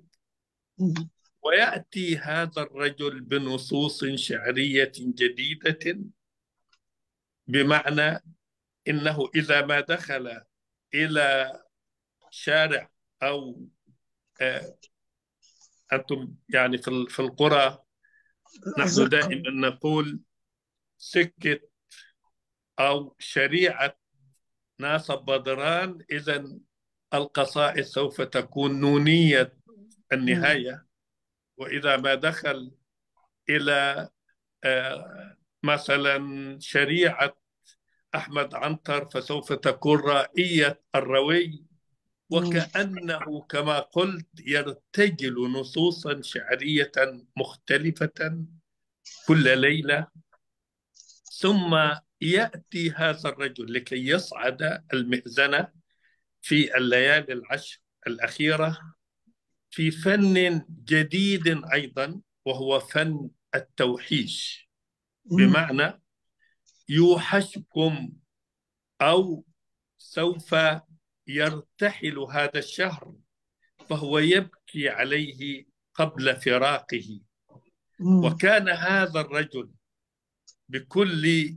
ويأتي هذا الرجل بنصوص شعرية جديدة، بمعنى إنه إذا ما دخل إلى شارع أو آه أنتم يعني في في القرى نحن دائما نقول سكة أو شريعة ناصب بدران، إذن القصائد سوف تكون نونية النهاية. وإذا ما دخل إلى آه مثلا شريعة أحمد عنتر فسوف تكون رائية الروي، وكأنه كما قلت يرتجل نصوصا شعرية مختلفة كل ليلة. ثم يأتي هذا الرجل لكي يصعد المئذنة في الليالي العشر الأخيرة في فن جديد أيضا، وهو فن التوحيش، بمعنى يوحشكم أو سوف يرتحل هذا الشهر فهو يبكي عليه قبل فراقه. وكان هذا الرجل بكل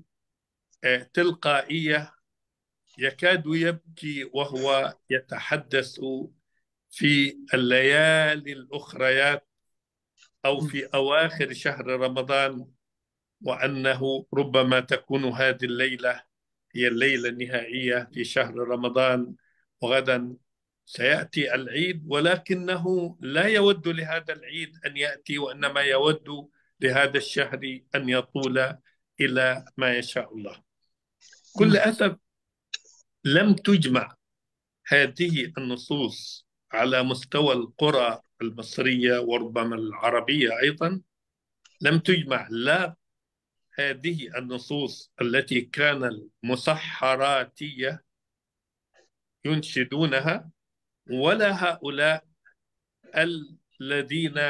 تلقائية يكاد يبكي وهو يتحدث في الليالي الأخريات أو في أواخر شهر رمضان، وأنه ربما تكون هذه الليلة هي الليلة النهائية في شهر رمضان، وغدا سيأتي العيد، ولكنه لا يود لهذا العيد أن يأتي، وإنما يود لهذا الشهر أن يطول إلى ما يشاء الله. كل أسف لم تجمع هذه النصوص على مستوى القرى المصرية وربما العربية أيضا، لم تجمع لا هذه النصوص التي كان المسحراتية ينشدونها، ولا هؤلاء الذين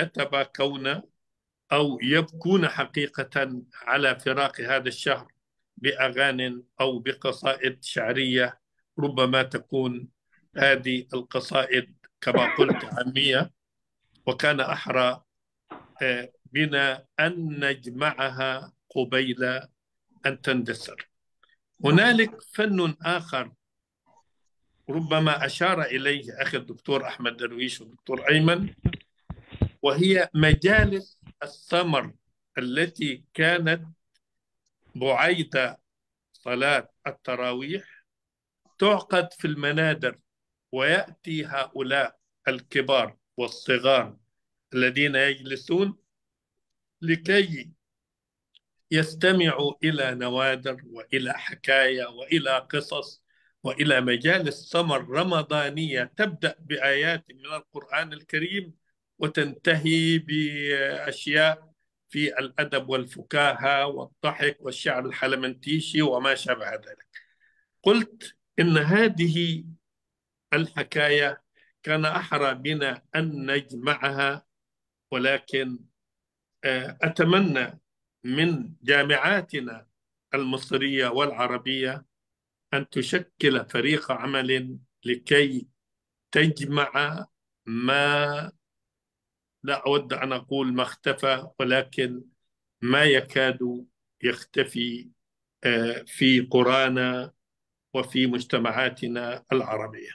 يتباكون أو يبكون حقيقة على فراق هذا الشهر بأغاني أو بقصائد شعرية، ربما تكون هذه القصائد كما قلت عامية، وكان أحرى آه، بنا أن نجمعها قبيل أن تندثر. هنالك فن آخر ربما أشار إليه أخي الدكتور أحمد درويش والدكتور أيمن، وهي مجالس السمر التي كانت بعيد صلاة التراويح تعقد في المنادر، ويأتي هؤلاء الكبار والصغار الذين يجلسون لكي يستمعوا إلى نوادر وإلى حكاية وإلى قصص وإلى مجالس سمر رمضانية تبدأ بآيات من القرآن الكريم وتنتهي بأشياء في الأدب والفكاهة والضحك والشعر الحلمنتيشي وما شابه ذلك. قلت إن هذه الحكاية كان أحرى بنا أن نجمعها، ولكن أتمنى من جامعاتنا المصرية والعربية أن تشكل فريق عمل لكي تجمع ما، لا أود أن أقول ما اختفى، ولكن ما يكاد يختفي في قرانا وفي مجتمعاتنا العربية.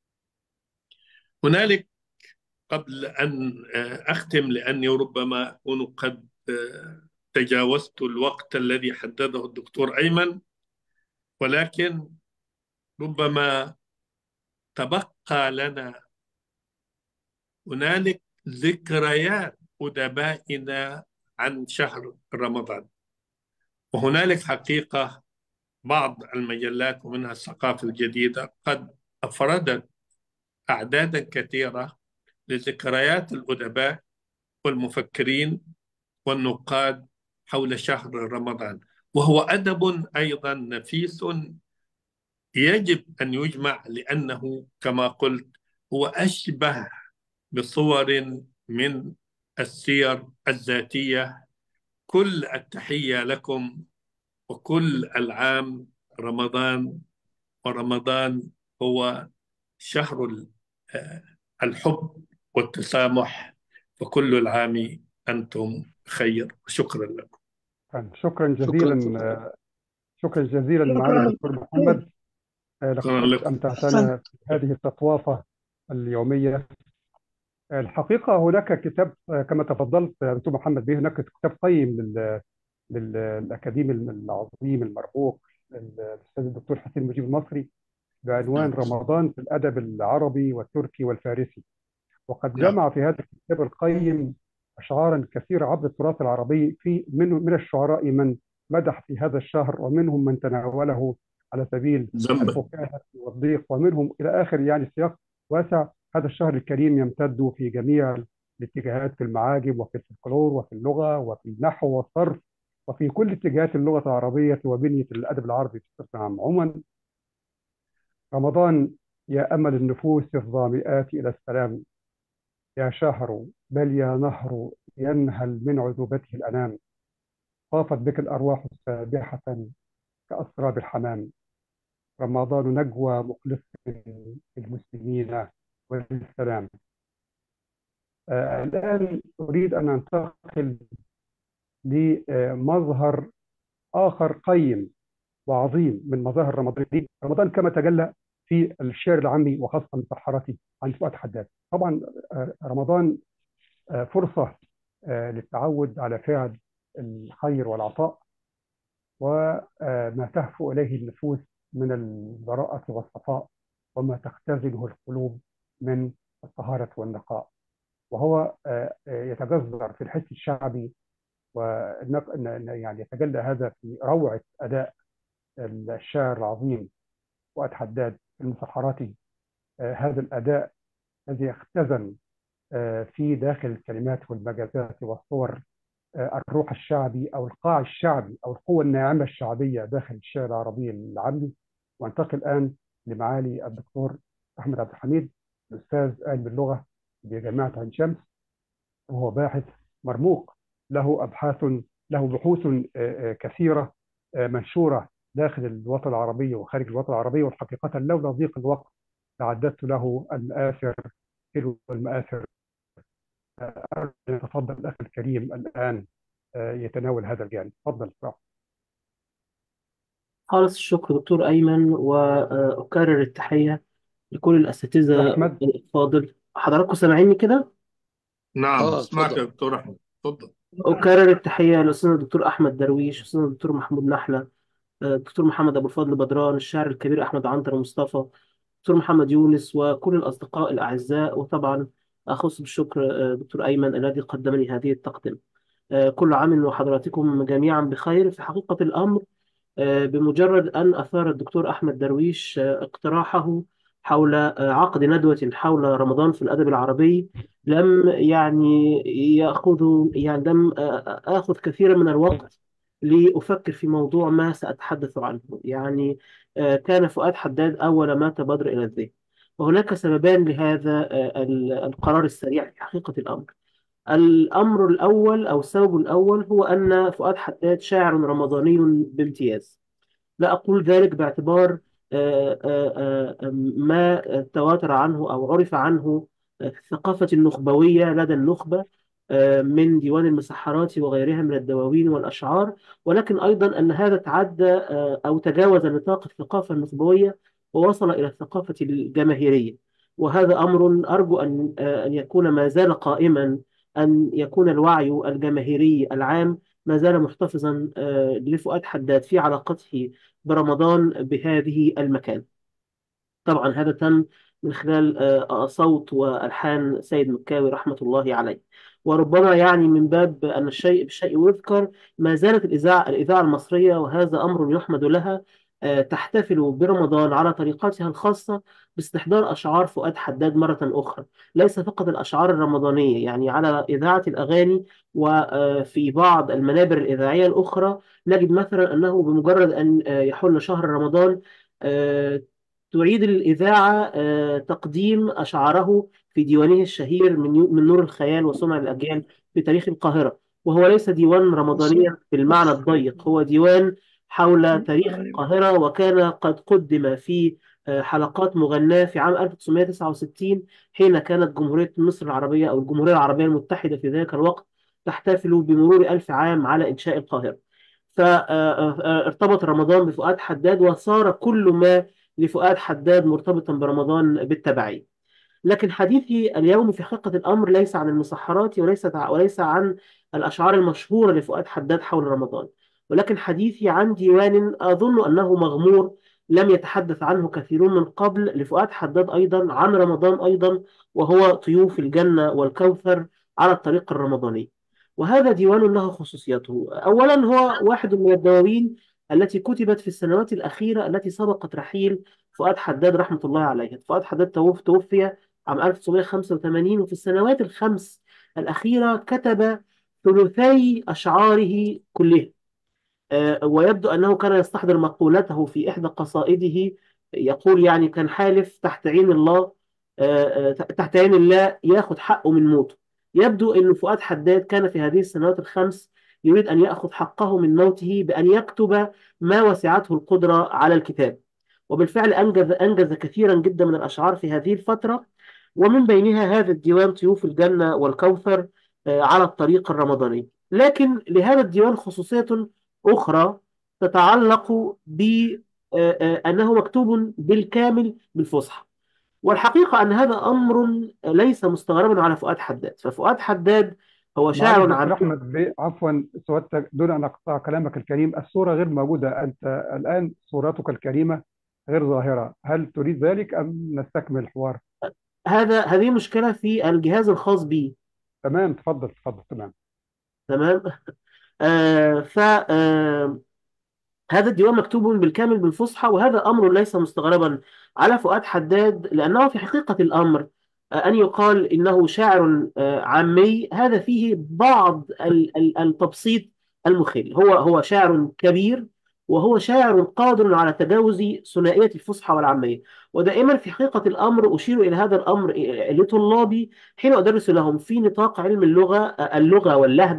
هنالك قبل أن أختم، لأني ربما أكون قد تجاوزت الوقت الذي حدده الدكتور أيمن، ولكن ربما تبقى لنا هنالك ذكريات أدبائنا عن شهر رمضان. وهنالك حقيقة بعض المجلات ومنها الثقافة الجديدة قد أفردت أعدادا كثيرة لذكريات الأدباء والمفكرين والنقاد حول شهر رمضان، وهو أدب أيضا نفيس يجب أن يجمع، لأنه كما قلت هو أشبه بصور من السير الذاتية. كل التحية لكم، وكل العام رمضان، ورمضان هو شهر الحب والتسامح، فكل العام أنتم خير. شكرا لكم. شكرا جزيلا، شكرا جزيلا معالي الدكتور محمد، لقد أمتعتنا في هذه التطوافة اليومية. الحقيقة هناك كتاب كما تفضلت دكتور محمد به، هناك كتاب قيم لل... للأكاديمي العظيم المرموق الأستاذ الدكتور حسين مجيب المصري بعنوان رمضان في الأدب العربي والتركي والفارسي، وقد جمع في هذا الكتاب القيم أشعارا كثيرة عبر التراث العربي، في من من الشعراء من مدح في هذا الشهر، ومنهم من تناوله على سبيل الفكاهة والضيق، ومنهم إلى آخر، يعني سياق واسع. هذا الشهر الكريم يمتد في جميع الاتجاهات، في المعاجم وفي الفلكلور وفي اللغة وفي النحو والصرف وفي كل اتجاهات اللغة العربية وبنية الأدب العربي بصفة عامة. عموما رمضان يا أمل النفوس الظامئات إلى السلام، يا شهر بل يا نهر ينهل من عذوبته الأنام، طافت بك الأرواح سابحة كأسراب الحمام، رمضان نجوى مخلص للمسلمين والسلام. آه الآن أريد أن أنتقل لمظهر آخر قيم وعظيم من مظاهر رمضان. رمضان كما تجلى في الشعر العامي وخاصة مسحرته عن فؤاد حداد. طبعا آه رمضان آه فرصة آه للتعود على فعل الخير والعطاء وما تهفو إليه النفوس من البراءة والصفاء، وما تختزله القلوب من الطهارة والنقاء، وهو يتجذر في الحس الشعبي، ويعني يتجلى هذا في روعة أداء الشاعر العظيم فؤاد حداد في المسحرات. هذا الأداء الذي يختزن في داخل الكلمات والمجازات والصور الروح الشعبي أو القاع الشعبي أو القوة الناعمة الشعبية داخل الشعر العربي العامي. وانتقل الآن لمعالي الدكتور أحمد عبد الحميد، الأستاذ علم اللغة بجامعة عين شمس، وهو باحث مرموق له أبحاث له بحوث كثيرة منشورة داخل الوطن العربي وخارج الوطن العربي، والحقيقة لولا ضيق الوقت لعددت له المآثر تلو المآثر. أرجو أن يتفضل الأخ الكريم الآن آه، يتناول هذا الجانب. تفضل صراحة. خالص الشكر دكتور أيمن، وأكرر التحية لكل الأساتذة أحمد. الفاضل. حضراتكم سامعيني كده؟ نعم اه اسمعك يا تفضل. دكتور أحمد، تفضل. أكرر التحية لأستاذنا الدكتور أحمد درويش، أستاذنا الدكتور محمود نحلة، الدكتور محمد أبو الفضل بدران، الشاعر الكبير أحمد عنتر مصطفى، الدكتور محمد يونس، وكل الأصدقاء الأعزاء. وطبعا أخص بالشكر آه، دكتور أيمن الذي قدم لي هذه التقدمة. آه، كل عام وحضراتكم جميعا بخير. في حقيقة الأمر آه، بمجرد أن أثار الدكتور أحمد درويش آه، اقتراحه حول آه، عقد ندوة حول رمضان في الأدب العربي، لم يعني يأخذ يعني لم آه، آخذ كثيرا من الوقت لأفكر في موضوع ما سأتحدث عنه. يعني آه، كان فؤاد حداد أول ما تبادر إلى الذهن. وهناك سببان لهذا آه، ال- القرار السريع في حقيقة الأمر. الأمر الأول أو السبب الأول هو أن فؤاد حداد شاعر رمضاني بامتياز. لا أقول ذلك باعتبار آه، آه، آه، ما تواتر عنه أو عرف عنه في الثقافة النخبوية لدى النخبة آه، من ديوان المسحرات وغيرها من الدواوين والأشعار، ولكن أيضا أن هذا تعدى آه، أو تجاوز نطاق الثقافة النخبوية ووصل إلى الثقافة الجماهيرية. وهذا أمر أرجو أن آه، أن يكون ما زال قائما، أن يكون الوعي الجماهيري العام ما زال محتفظا آه، لفؤاد حداد في علاقته برمضان بهذه المكان. طبعا هذا تم من خلال آه، صوت والحان سيد مكاوي رحمه الله عليه. وربما يعني من باب ان الشيء بالشيء يذكر، ما زالت الاذاعه الاذاعه المصريه، وهذا امر يحمد لها، آه، تحتفل برمضان على طريقتها الخاصه باستحضار اشعار فؤاد حداد مره اخرى. ليس فقط الاشعار الرمضانيه، يعني على اذاعه الاغاني وفي بعض المنابر الاذاعيه الاخرى نجد مثلا انه بمجرد ان آه، يحل شهر رمضان آه، تعيد الإذاعة آه، تقديم أشعاره في ديوانه الشهير من يو- من نور الخيال وصنع الأجيال في تاريخ القاهرة. وهو ليس ديوان رمضانيا بالمعنى الضيق، هو ديوان حول تاريخ أيوة. القاهرة، وكان قد قدم في آه، حلقات مغناة في عام ألف وتسعمائة وتسعة وستين، حين كانت جمهورية مصر العربية أو الجمهورية العربية المتحدة في ذلك الوقت تحتفل بمرور ألف عام على إنشاء القاهرة. فارتبط رمضان بفؤاد حداد، وصار كل ما لفؤاد حداد مرتبطا برمضان بالتبعية. لكن حديثي اليوم في حقيقة الأمر ليس عن المسحرات، وليس وليس عن الأشعار المشهورة لفؤاد حداد حول رمضان، ولكن حديثي عن ديوان أظن أنه مغمور لم يتحدث عنه كثيرون من قبل لفؤاد حداد أيضا عن رمضان أيضا، وهو طيوف الجنة والكوثر على الطريق الرمضاني. وهذا ديوان له خصوصيته. أولا هو واحد من الدواوين التي كتبت في السنوات الأخيرة التي سبقت رحيل فؤاد حداد رحمة الله عليه. فؤاد حداد توف- توفي عام ألف وتسعمائة وخمسة وثمانين، وفي السنوات الخمس الأخيرة كتب ثلثي أشعاره كلها. آه، ويبدو أنه كان يستحضر مقولته في إحدى قصائده، يقول يعني كان حالف تحت عين الله، آه، آه، تحت عين الله ياخذ حقه من موته. يبدو أن فؤاد حداد كان في هذه السنوات الخمس يريد أن يأخذ حقه من موته بأن يكتب ما وسعته القدرة على الكتاب. وبالفعل أنجز أنجز كثيرا جدا من الأشعار في هذه الفترة، ومن بينها هذا الديوان طيوف الجنة والكوثر آه، على الطريق الرمضاني. لكن لهذا الديوان خصوصية أخرى تتعلق بأنه مكتوب بالكامل بالفصحى. والحقيقة أن هذا أمر ليس مستغربا على فؤاد حداد. ففؤاد حداد هو معالي شاعر دكتور عن أحمد بيه، عفوا سؤالتك دون أن أقطع كلامك الكريم، الصورة غير موجودة. أنت الآن صورتك الكريمة غير ظاهرة، هل تريد ذلك أم نستكمل الحوار؟ هذا هذه مشكلة في الجهاز الخاص بي. تمام، تفضل تفضل. تمام. تمام. آه ف آه هذا الديوان مكتوب بالكامل بالفصحى، وهذا أمر ليس مستغربا على فؤاد حداد، لأنه في حقيقة الأمر آه، أن يقال إنه شاعر آه، عامي هذا فيه بعض ال- ال- التبسيط المخل. هو هو شاعر كبير، وهو شاعر قادر على تجاوز ثنائية الفصحى والعامية. ودائما في حقيقة الأمر أشير إلى هذا الأمر لطلابي حين أدرس لهم في نطاق علم اللغة، آه، اللغة واللهجة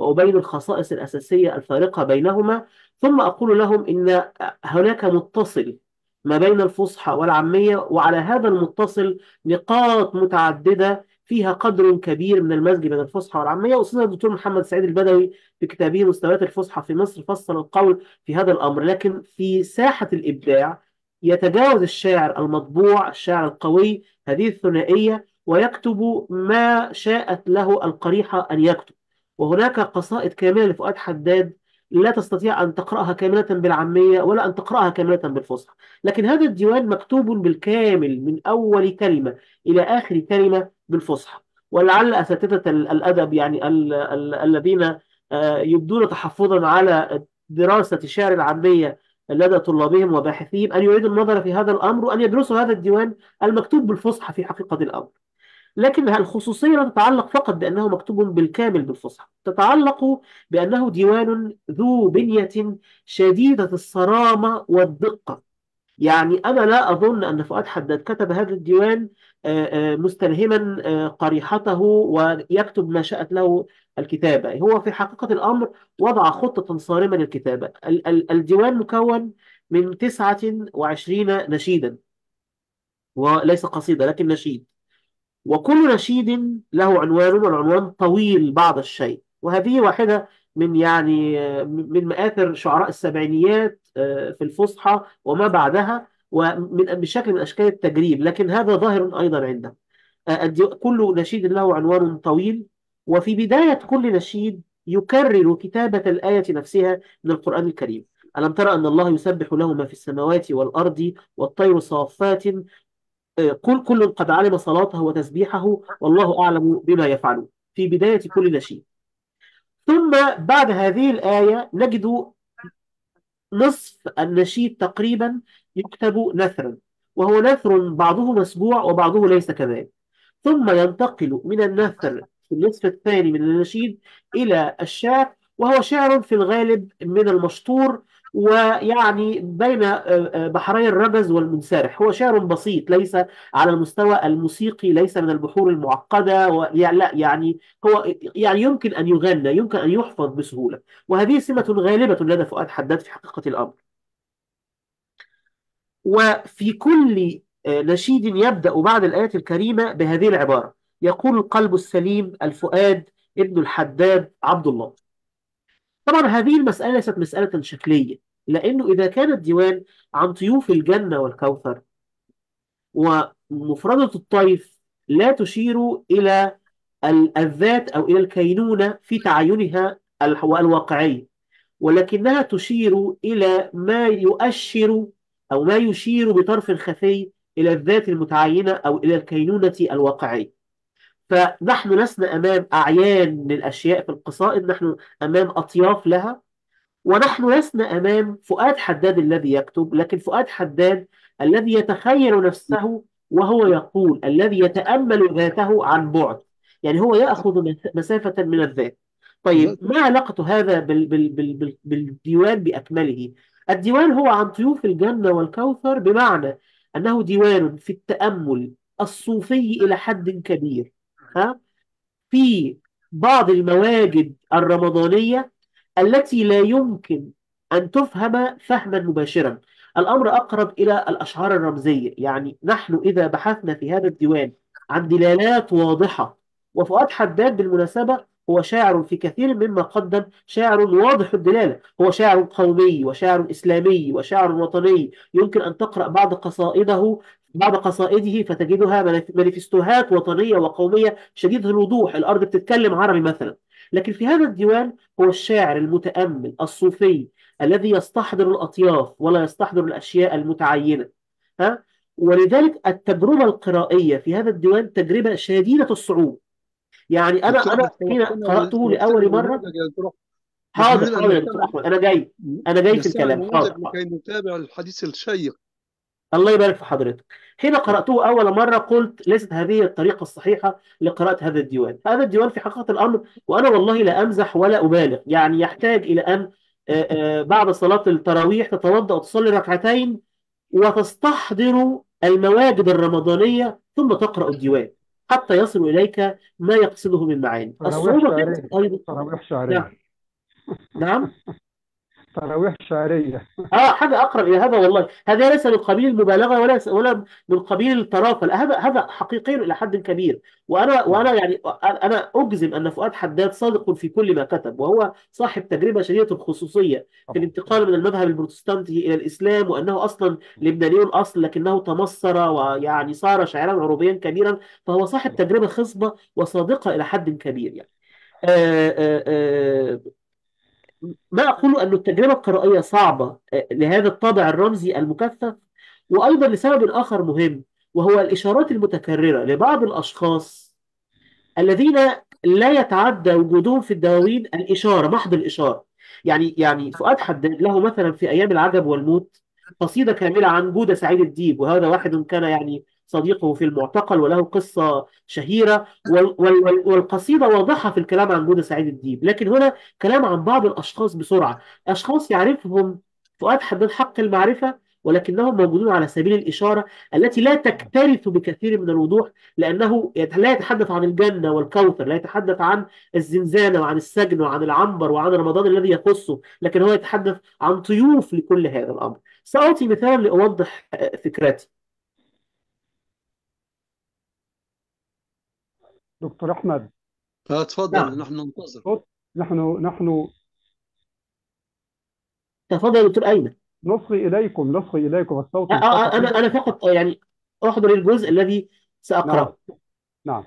وأبين الخصائص الأساسية الفارقة بينهما، ثم أقول لهم إن هناك متصل ما بين الفصحى والعامية، وعلى هذا المتصل نقاط متعددة فيها قدر كبير من المزج بين الفصحى والعامية. وأستاذ الدكتور محمد سعيد البدوي في كتابه مستويات الفصحى في مصر فصل القول في هذا الأمر. لكن في ساحة الإبداع يتجاوز الشاعر المطبوع، الشاعر القوي، هذه الثنائية، ويكتب ما شاءت له القريحة أن يكتب. وهناك قصائد كاملة لفؤاد حداد لا تستطيع أن تقرأها كاملة بالعامية ولا أن تقرأها كاملة بالفصحى، لكن هذا الديوان مكتوب بالكامل من أول كلمة إلى آخر كلمة بالفصحى. ولعل أساتذة الأدب يعني ال ال الذين آه، يبدون تحفظا على دراسة شعر العامية لدى طلابهم وباحثيهم أن يعيدوا النظر في هذا الأمر، وأن يدرسوا هذا الديوان المكتوب بالفصحى في حقيقة الأمر. لكن الخصوصية لا تتعلق فقط بأنه مكتوب بالكامل بالفصحى، تتعلق بأنه ديوان ذو بنية شديدة الصرامة والدقة. يعني أنا لا أظن أن فؤاد حداد كتب هذا الديوان آه، آه، مستلهما آه، قريحته ويكتب ما شاءت له الكتابة. هو في حقيقة الأمر وضع خطة صارمة للكتابة. ال- ال- الديوان مكون من تسعة وعشرين نشيدا، وليس قصيدة لكن نشيد، وكل نشيد له عنوان، والعنوان طويل بعض الشيء. وهذه واحدة من يعني آه، من مآثر شعراء السبعينيات آه، في الفصحى وما بعدها، ومن بشكل من أشكال التجريب، لكن هذا ظاهر أيضا عنده. آه، الدي- كل نشيد له عنوان طويل، وفي بداية كل نشيد يكرر كتابة الآية نفسها من القرآن الكريم. ألم ترى أن الله يسبح له ما في السماوات والأرض والطير صافات، قل كل قد علم صلاته وتسبيحه والله أعلم بما يفعلون، في بداية كل نشيد. ثم بعد هذه الآية نجد نصف النشيد تقريبا يكتب نثرا، وهو نثر بعضه مسبوع وبعضه ليس كذلك. ثم ينتقل من النثر في النصف الثاني من النشيد إلى الشعر، وهو شعر في الغالب من المشطور، ويعني بين آه، آه، بحري الرجز والمنسرح. هو شعر بسيط، ليس على المستوى الموسيقي، ليس من البحور المعقدة و... يعني لا يعني هو يعني يمكن أن يغنى، يمكن أن يحفظ بسهولة. وهذه سمة غالبة لدى فؤاد حداد في حقيقة الأمر. وفي كل آه، نشيد يبدأ بعد الآية الكريمة بهذه العبارة: يقول القلب السليم الفؤاد ابن الحداد عبد الله. طبعا هذه المسألة ليست مسألة شكلية، لأنه إذا كان الديوان عن طيوف الجنة والكوثر، ومفردة الطيف لا تشير إلى ال- الذات أو إلى الكينونة في تعينها الح- الواقعي، ولكنها تشير إلى ما يؤشر أو ما يشير بطرف خفي إلى الذات المتعينة أو إلى الكينونة الواقعية. فنحن لسنا أمام أعيان للأشياء في القصائد، نحن أمام أطياف لها. ونحن لسنا أمام فؤاد حداد الذي يكتب، لكن فؤاد حداد الذي يتخيل نفسه وهو يقول، الذي يتأمل ذاته عن بعد، يعني هو يأخذ مس- مسافة من الذات. طيب ما علاقة هذا بال بال بال بال بالديوان بأكمله؟ الديوان هو عن طيوف الجنة والكوثر، بمعنى أنه ديوان في التأمل الصوفي إلى حد كبير، ها، في بعض المواجد الرمضانية التي لا يمكن أن تفهم فهما مباشرا. الأمر أقرب إلى الأشعار الرمزية. يعني نحن إذا بحثنا في هذا الديوان عن دلالات واضحة، وفؤاد حداد بالمناسبة هو شاعر في كثير مما قدم شاعر واضح الدلالة، هو شاعر قومي وشاعر إسلامي وشاعر وطني. يمكن أن تقرأ بعض قصائده بعض قصائده فتجدها منف- مانيفستوهات وطنية وقومية شديدة الوضوح، الأرض بتتكلم عربي مثلا. لكن في هذا الديوان هو الشاعر المتأمل الصوفي الذي يستحضر الأطياف ولا يستحضر الأشياء المتعينة، ها. ولذلك التجربة القرائية في هذا الديوان تجربة شديدة الصعوبة. يعني أنا دكتور أنا احمد حين سبقتنا قرأته سبقتنا لأول مرة. بنموذج يا دكتور. بس حاضر نريد ان حاضر يا دكتور نستمع أحمد، أنا جاي أنا جاي في نستمع الكلام. النموذج حاضر حاضر. لكي نتابع الحديث الشيق. الله يبارك في حضرتك. حين قرأته أول مرة قلت ليست هذه الطريقة الصحيحة لقراءة هذا الديوان. هذا الديوان في حقيقة الأمر، وأنا والله لا أمزح ولا أبالغ، يعني يحتاج إلى أن آه، آه، بعد صلاة التراويح تتوضأ وتصلي ركعتين وتستحضر المواجد الرمضانية ثم تقرأ الديوان. حتى يصل إليك ما يقصده من معاني. تراويح الصعوبة شعرية تأتي أيضا. تراويح نعم شعرية نعم تراويح شعرية اه حاجه اقرب الى هذا والله. هذا ليس من قبيل المبالغه ولا ولا من قبيل الترافل. هذا هذا حقيقي الى حد كبير. وانا وانا يعني انا اجزم ان فؤاد حداد صادق في كل ما كتب، وهو صاحب تجربه شديده الخصوصيه في طبعا. الانتقال من المذهب البروتستانتي الى الاسلام، وانه اصلا لبناني الاصل لكنه تمصر ويعني صار شاعرا عروبيا كبيرا. فهو صاحب تجربه خصبه وصادقه الى حد كبير يعني. آه آه آه ما أقول أن التجربة القرائية صعبة آه، لهذا الطابع الرمزي المكثف، وأيضا لسبب آخر مهم، وهو الإشارات المتكررة لبعض الأشخاص الذين لا يتعدى وجودهم في الدواوين الإشارة، محض الإشارة. يعني يعني فؤاد حداد له مثلا في أيام العجب والموت قصيدة كاملة عن جودة سعيد الديب، وهذا واحد كان يعني صديقه في المعتقل وله قصة شهيرة. وال وال وال والقصيدة واضحة في الكلام عن جودة سعيد الديب، لكن هنا كلام عن بعض الأشخاص بسرعة، أشخاص يعرفهم فؤاد حداد حق المعرفة، ولكنهم موجودون على سبيل الإشارة التي لا تكترث بكثير من الوضوح، لأنه يت- لا يتحدث عن الجنة والكوثر، لا يتحدث عن الزنزانة وعن السجن وعن العنبر وعن رمضان الذي يخصه، لكن هو يتحدث عن طيوف لكل هذا الأمر. سأعطي مثال لأوضح آه، فكرتي. دكتور أحمد، فتفضل نعم نحن ننتظر. صوت. نحن نحن تفضل يا دكتور أيمن. نصغي إليكم نصغي إليكم الصوت آه، آه، انقطع. أنا أنا فقط آه، يعني أحضر الجزء الذي نعم سأقرأه. نعم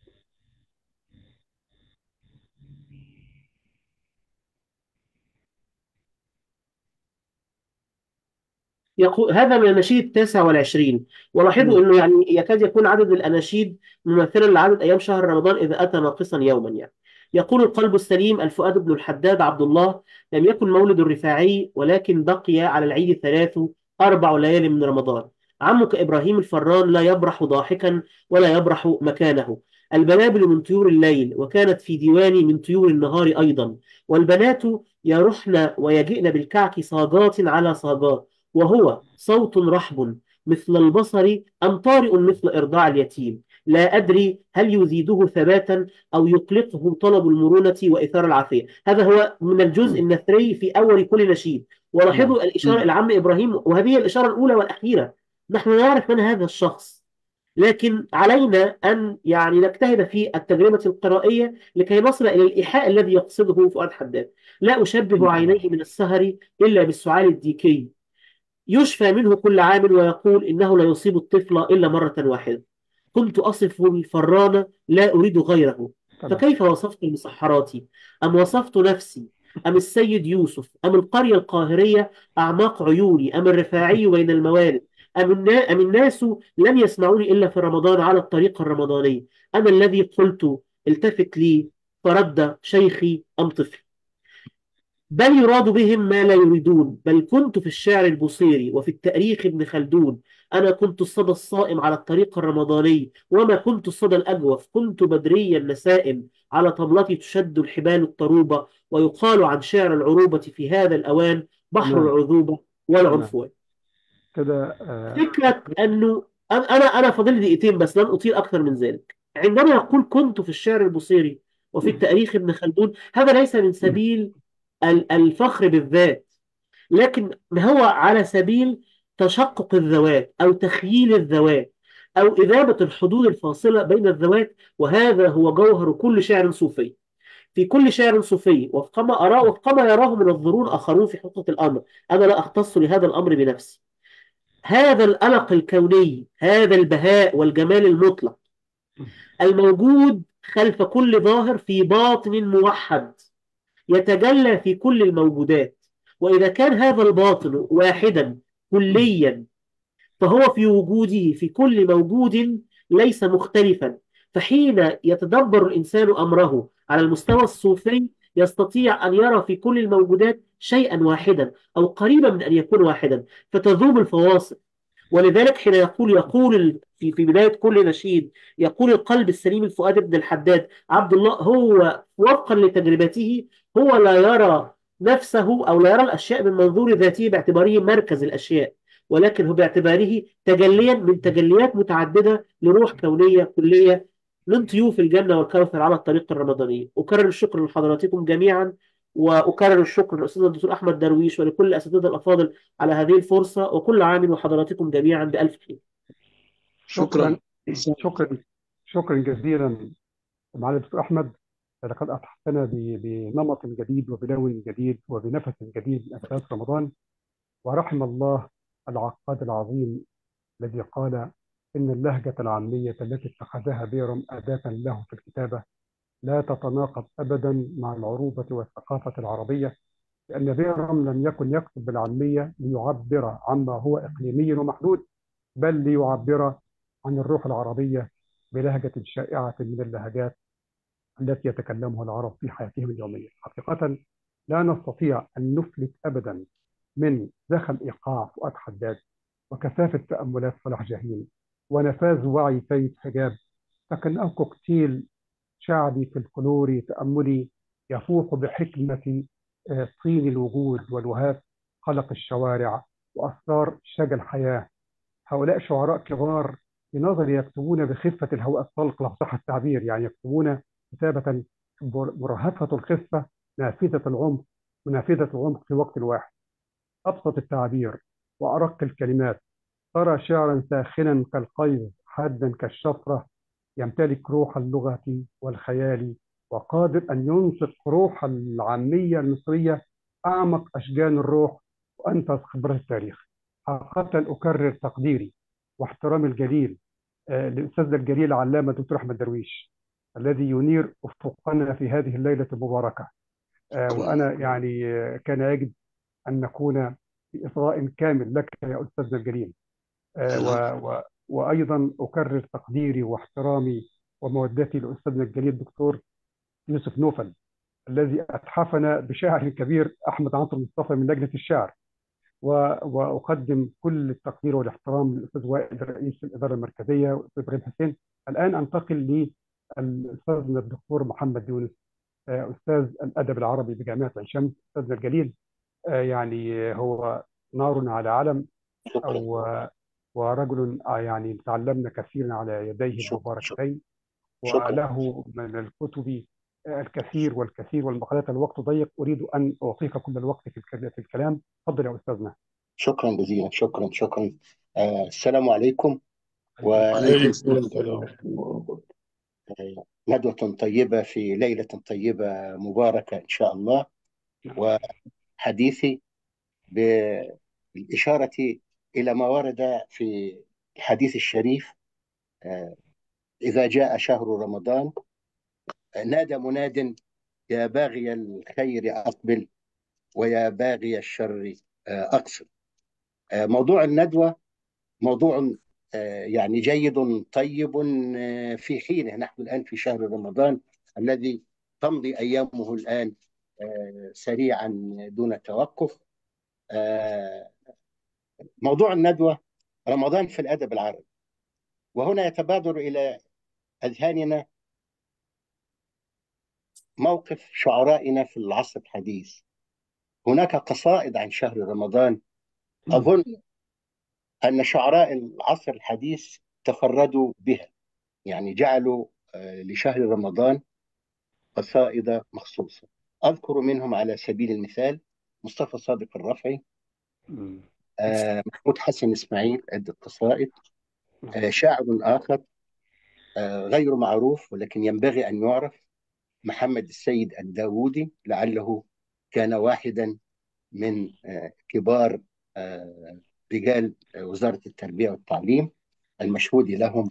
يقول هذا من النشيد التاسع والعشرين. ولاحظوا مم. أنه يعني يكاد يكون عدد الأناشيد مماثلا لعدد أيام شهر رمضان إذا أتى ناقصا يوما يعني. يقول القلب السليم الفؤاد بن الحداد عبد الله: لم يكن مولد الرفاعي، ولكن بقي على العيد ثلاث أربع ليال من رمضان. عمك إبراهيم الفران لا يبرح ضاحكا ولا يبرح مكانه. البلابل من طيور الليل، وكانت في ديواني من طيور النهار أيضا. والبنات يرحن ويجئن بالكعك صاجات على صاجات، وهو صوت رحب مثل البصر أم طارئ مثل إرضاع اليتيم. لا أدري هل يزيده ثباتا أو يقلقه طلب المرونة وإثار العافية. هذا هو من الجزء النثري في أول كل نشيد. نعم ولاحظوا الإشارة إلى عم إبراهيم، وهذه الإشارة الأولى والأخيرة. نحن نعرف من هذا الشخص، لكن علينا أن يعني نجتهد في التجربة القرائية لكي نصل إلى الإيحاء الذي يقصده فؤاد حداد. لا أشبه عينيه من السهر إلا بالسعال الديكي، يشفى منه كل عام، ويقول إنه لا يصيب الطفل إلا مرة واحدة. كنت أصف الفران لا أريد غيره، تمام. فكيف وصفت المسحرات؟ أم وصفت نفسي؟ أم السيد يوسف؟ أم القرية القاهرية أعماق عيوني؟ أم الرفاعي بين الموالد؟ أم, النا... أم الناس لم يسمعوني إلا في رمضان على الطريق الرمضاني؟ أنا الذي قلت التفت لي فرد شيخي أم طفل؟ بل يراد بهم ما لا يريدون. بل كنت في الشعر البوصيري وفي التاريخ ابن خلدون. أنا كنت الصدى الصائم على الطريق الرمضاني، وما كنت الصدى الأجوف. كنت بدري النسائم على طبلتي تشد الحبال الطروبة. ويقال عن شعر العروبة في هذا الأوان بحر تمام العذوبة تمام والعنفوان. كده. آه، فكرة أنه أنا أنا أنا فاضل لي دقيقتين بس، لن أطيل أكثر من ذلك. عندما يقول كنت في الشعر البوصيري وفي التاريخ ابن خلدون، هذا ليس من سبيل ال- الفخر بالذات، لكن هو على سبيل تشقق الذوات أو تخييل الذوات أو إذابة الحدود الفاصلة بين الذوات. وهذا هو جوهر كل شعر صوفي. في كل شعر صوفي وفق ما أراه وفق ما يراه من الظنون آخرون في حقيقة الأمر، أنا لا أختص لهذا الأمر بنفسي. هذا الألق الكوني، هذا البهاء والجمال المطلق الموجود خلف كل ظاهر في باطن موحد يتجلى في كل الموجودات. وإذا كان هذا الباطن واحدا كليا، فهو في وجوده في كل موجود ليس مختلفا. فحين يتدبر الإنسان أمره على المستوى الصوفي، يستطيع أن يرى في كل الموجودات شيئا واحدا أو قريبا من أن يكون واحدا، فتذوب الفواصل. ولذلك حين يقول يقول في في بداية كل نشيد، يقول القلب السليم الفؤاد بن الحداد عبد الله، هو وفقا لتجربته هو لا يرى نفسه أو لا يرى الأشياء من منظور ذاته باعتباره مركز الأشياء، ولكن هو باعتباره تجليا من تجليات متعددة لروح كونية كلية للضيوف الجنة والكوثر على الطريق الرمضاني. أكرر الشكر لحضراتكم جميعا، وأكرر الشكر للأستاذ الدكتور أحمد درويش ولكل الأساتذة الأفاضل على هذه الفرصة، وكل عام وحضراتكم جميعا بألف خير. شكرا شكرا. شكرا شكرا جزيلا معالي الدكتور أحمد. لقد أتحفنا ب- بنمط جديد وبلون جديد وبنفس جديد من أنفاس رمضان. ورحم الله العقاد العظيم الذي قال إن اللهجة العامية التي اتخذها بيرم أداة له في الكتابة لا تتناقض أبدا مع العروبة والثقافة العربية، لأن بيرم لم يكن يكتب بالعامية ليعبر عما هو إقليمي ومحدود، بل ليعبر عن الروح العربية بلهجة شائعة من اللهجات التي يتكلمها العرب في حياتهم اليومية. حقيقة لا نستطيع أن نفلت أبدا من زخم إيقاع فؤاد حداد وكثافة تأملات صلاح جاهين ونفاذ وعي سيد حجاب، فكأنه كوكتيل شعبي فلكلوري تأملي يفوح بحكمة آه، طين الوجود والوهاب، خلق الشوارع وأسرار شجى الحياة. هؤلاء شعراء كبار في نظري يكتبون بخفة الهواء الطلق لو صح التعبير، يعني يكتبون كتابة مرهفة الخفة نافذة العمق ونافذة العمق في وقت واحد. أبسط التعبير وأرق الكلمات، ترى شعرا ساخنا كالقيظ حادا كالشفرة، يمتلك روح اللغة والخيال وقادر أن ينطق روح العامية المصرية أعمق أشجان الروح وأنفس خبرات التاريخ. حقيقة أكرر تقديري واحترامي الجليل آه، للأستاذ الجليل العلامة دكتور أحمد درويش الذي ينير أفقنا في هذه الليلة المباركة. آه، وأنا يعني آه، كان يجب أن نكون في إصغاء كامل لك يا أستاذنا الجليل. آه، و و وأيضا أكرر تقديري واحترامي ومودتي لأستاذنا الجليل الدكتور يوسف نوفل الذي أتحفنا بشاعر كبير أحمد عنتر مصطفى من لجنة الشعر. و- وأقدم كل التقدير والاحترام للأستاذ وائل رئيس الإدارة المركزية والأستاذ إبراهيم حسين. الآن أنتقل للأستاذ الدكتور محمد يونس، آه، أستاذ الأدب العربي بجامعة عين شمس. أستاذنا الجليل آه، يعني هو نار على علم، شكرا أو ورجل يعني تعلمنا كثيرا على يديه شكرا المباركتين، شكرا وله من الكتب الكثير والكثير والمقالات. الوقت ضيق، أريد أن أعطيك كل الوقت في الك- في الكلام. تفضل يا أستاذنا. شكرا جزيلا شكرا شكرا آه السلام عليكم. عليكم وندوة السلام. طيبة في ليلة طيبة مباركة إن شاء الله. وحديثي بالإشارة إلى ما ورد في الحديث الشريف: آه إذا جاء شهر رمضان نادى مناد يا باغي الخير أقبل ويا باغي الشر آه أقصر. آه موضوع الندوة موضوع آه، يعني جيد طيب آه، في حينه. نحن الآن في شهر رمضان الذي تمضي أيامه الآن آه، سريعا دون توقف. آه، موضوع الندوة رمضان في الأدب العربي. وهنا يتبادر إلى أذهاننا موقف شعرائنا في العصر الحديث. هناك قصائد عن شهر رمضان. أظن أن شعراء العصر الحديث تفردوا بها، يعني جعلوا آه، لشهر رمضان قصائد مخصوصة. أذكر منهم على سبيل المثال مصطفى صادق الرفعي، آه، محمود حسن إسماعيل عدة قصائد. آه، شاعر آخر آه، غير معروف ولكن ينبغي أن يعرف، محمد السيد الداوودي، لعله كان واحدا من آه، كبار آه، رجال آه، وزارة التربية والتعليم المشهود لهم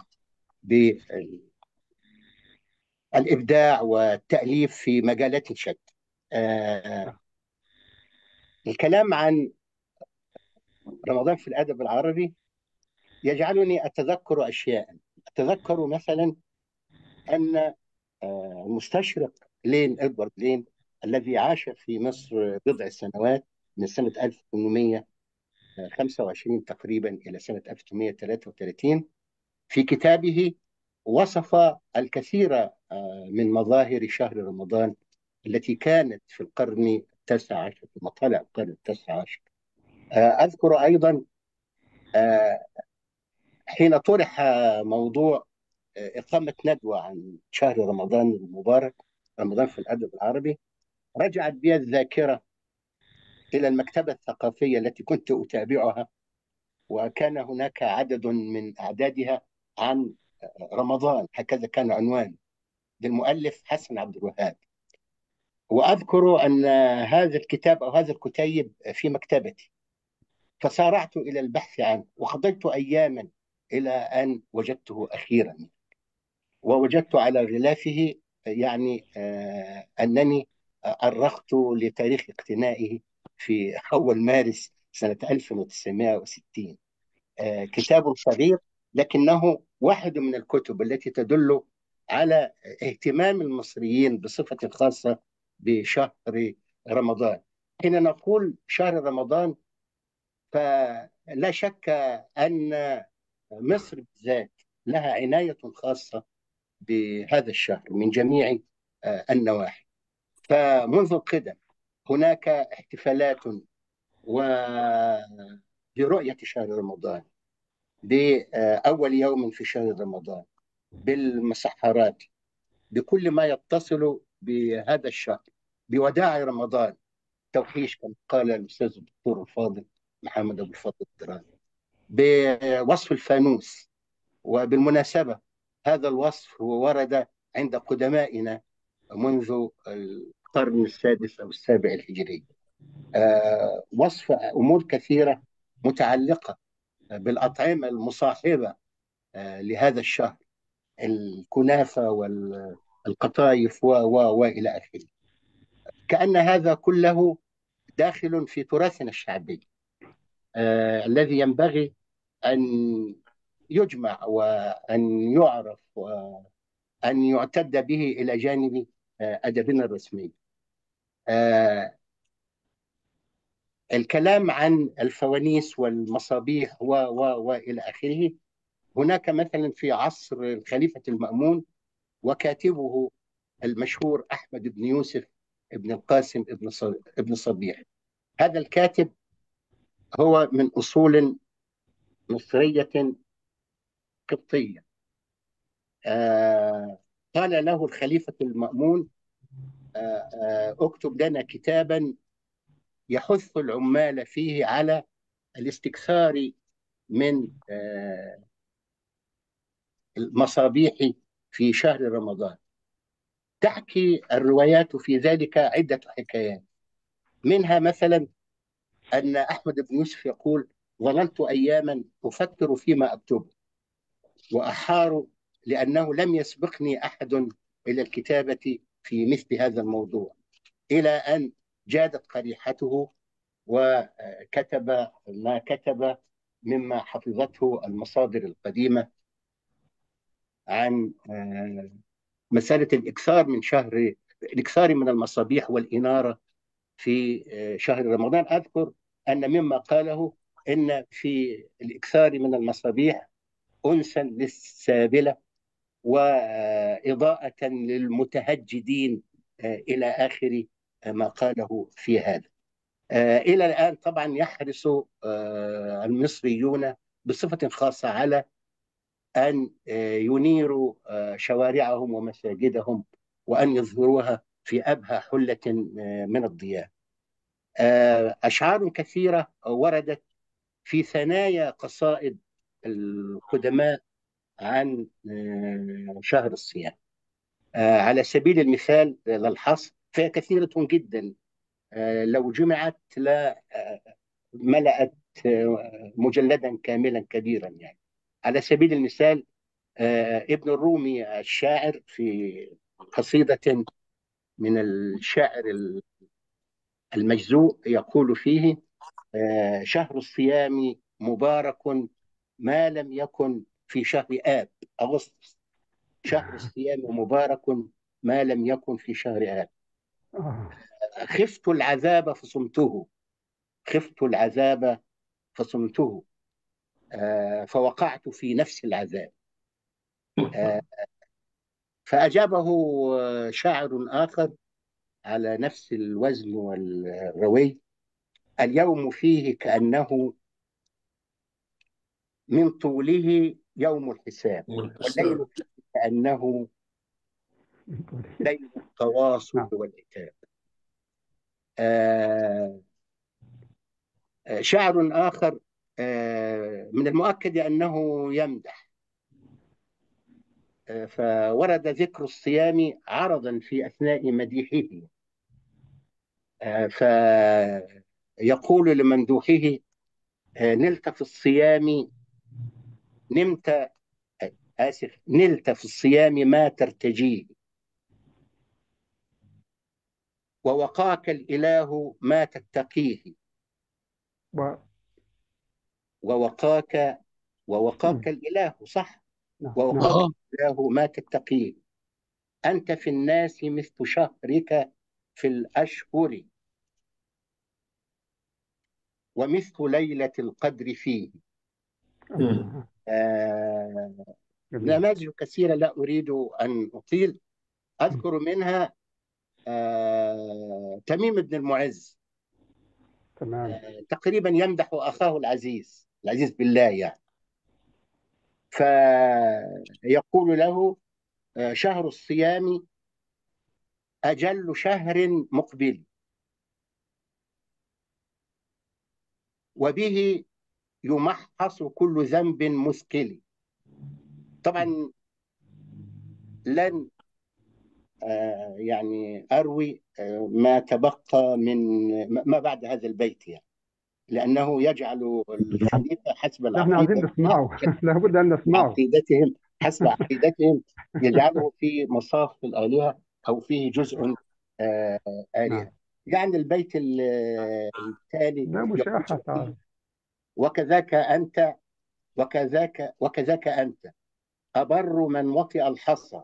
بالإبداع والتأليف في مجالات شتى. آه، الكلام عن رمضان في الأدب العربي يجعلني أتذكر أشياء. أتذكر مثلا أن آه، المستشرق لين إدوارد لين الذي عاش في مصر بضع سنوات من سنة ألف وثمانمائة وخمسة وعشرين تقريبا إلى سنة ألف وثمانمائة وثلاثة وثلاثين، في كتابه وصف الكثير آه، من مظاهر شهر رمضان التي كانت في القرن التاسع عشر، في مطالع القرن التاسع عشر. آه، أذكر أيضا آه، حين طرح موضوع إقامة ندوة عن شهر رمضان المبارك، رمضان في الأدب العربي. رجعت بي الذاكرة إلى المكتبة الثقافية التي كنت أتابعها، وكان هناك عدد من أعدادها عن رمضان، هكذا كان عنوان، للمؤلف حسن عبد الوهاب. وأذكر أن هذا الكتاب أو هذا الكتيب في مكتبتي، فسارعت إلى البحث عنه وقضيت أياما إلى أن وجدته أخيرا، ووجدت على غلافه يعني آه أنني أرخت لتاريخ اقتنائه في أول مارس سنة ألف وتسعمائة وستين. آه كتاب صغير، لكنه واحد من الكتب التي تدل على اهتمام المصريين بصفة خاصة بشهر رمضان. حين نقول شهر رمضان فلا شك أن مصر بالذات لها عناية خاصة بهذا الشهر من جميع النواحي. فمنذ القدم هناك احتفالات برؤية شهر رمضان، بأول يوم في شهر رمضان، بالمسحرات، بكل ما يتصل بهذا الشهر، بوداع رمضان، توحيش كما قال الأستاذ الدكتور الفاضل محمد أبو الفضل الدراني، بوصف الفانوس. وبالمناسبة هذا الوصف هو ورد عند قدمائنا منذ القرن السادس أو السابع الهجري. آه وصف أمور كثيرة متعلقة بالأطعمة المصاحبة آه لهذا الشهر، الكنافة والقطايف و و وإلى آخره. كأن هذا كله داخل في تراثنا الشعبي آه الذي ينبغي أن يجمع وأن يعرف وأن يعتد به إلى جانب آه أدبنا الرسمي. آه الكلام عن الفوانيس والمصابيح و و وإلى آخره، هناك مثلا في عصر الخليفة المأمون وكاتبه المشهور أحمد بن يوسف ابن القاسم ابن ابن صبيح. هذا الكاتب هو من أصول مصرية قبطية. آه قال له الخليفة المأمون آه آه اكتب لنا كتابا يحث العمال فيه على الاستكثار من آه المصابيح في شهر رمضان. تحكي الروايات في ذلك عدة حكايات، منها مثلا أن أحمد بن يوسف يقول: ظللت أياما أفكر فيما أكتبه وأحار لأنه لم يسبقني أحد إلى الكتابة في مثل هذا الموضوع، إلى أن جادت قريحته وكتب ما كتب مما حفظته المصادر القديمة عن مسألة الإكثار من شهر الإكثار من المصابيح والإنارة في شهر رمضان. أذكر أن مما قاله إن في الإكثار من المصابيح أنسا للسابلة وإضاءة للمتهجدين إلى آخر ما قاله في هذا. إلى الآن طبعا يحرص المصريون بصفة خاصة على أن ينيروا شوارعهم ومساجدهم وأن يظهروها في أبهى حلة من الضياء. أشعار كثيرة وردت في ثنايا قصائد القدماء عن شهر الصيام. على سبيل المثال للحصر فهي كثيرة جدا، لو جمعت لا ملأت مجلدا كاملا كبيرا. يعني على سبيل المثال ابن الرومي الشاعر في قصيدة من الشعر المجزوء يقول فيه: شهر الصيام مبارك ما لم يكن في شهر آب أغسطس. شهر الصيام مبارك ما لم يكن في شهر آب. خفت العذاب فصمته، خفت العذاب فصمته فوقعت في نفس العذاب. فأجابه شاعر آخر على نفس الوزن والروي: اليوم فيه كأنه من طوله يوم الحساب، والليل فيه كأنه بين التواصل نعم. والعتاب. آه، آه، شعر آخر آه، من المؤكد أنه يمدح، آه، فورد ذكر الصيام عرضا في أثناء مديحه، آه، فيقول لمندوحه: آه، نلت في الصيام نمت آه، آسف نلت في الصيام ما ترتجيه، ووقاك الإله ما تتقيه، و... ووقاك ووقاك مم. الإله، صح، نعم نعم ووقاك آه الإله ما تتقيه، أنت في الناس مثل شهرك في الأشهر، ومثل ليلة القدر فيه. آه. آه، جميل. نماذج كثيرة لا أريد أن أطيل، مم. أذكر منها آه، تميم بن المعز، تمام. آه، تقريبا يمدح أخاه العزيز العزيز بالله يعني، فيقول له: آه، شهر الصيام أجل شهر مقبل، وبه يمحص كل ذنب مثقل. طبعا لن آه، يعني أروي آه، ما تبقى من ما بعد هذا البيت يعني، لأنه يجعل الخليفة حسب لا احنا عايزين العقيدة نسمعه. لابد ان نسمعه. عقيدتهم حسب عقيدتهم يجعله في مصاف الآلهة أو فيه جزء آه، آلهة. نعم. يعني البيت ال- التالي لا يقول مشاحة فيه: تعالى. وكذاك أنت وكذاك وكذاك أنت أبر من وطئ الحصى،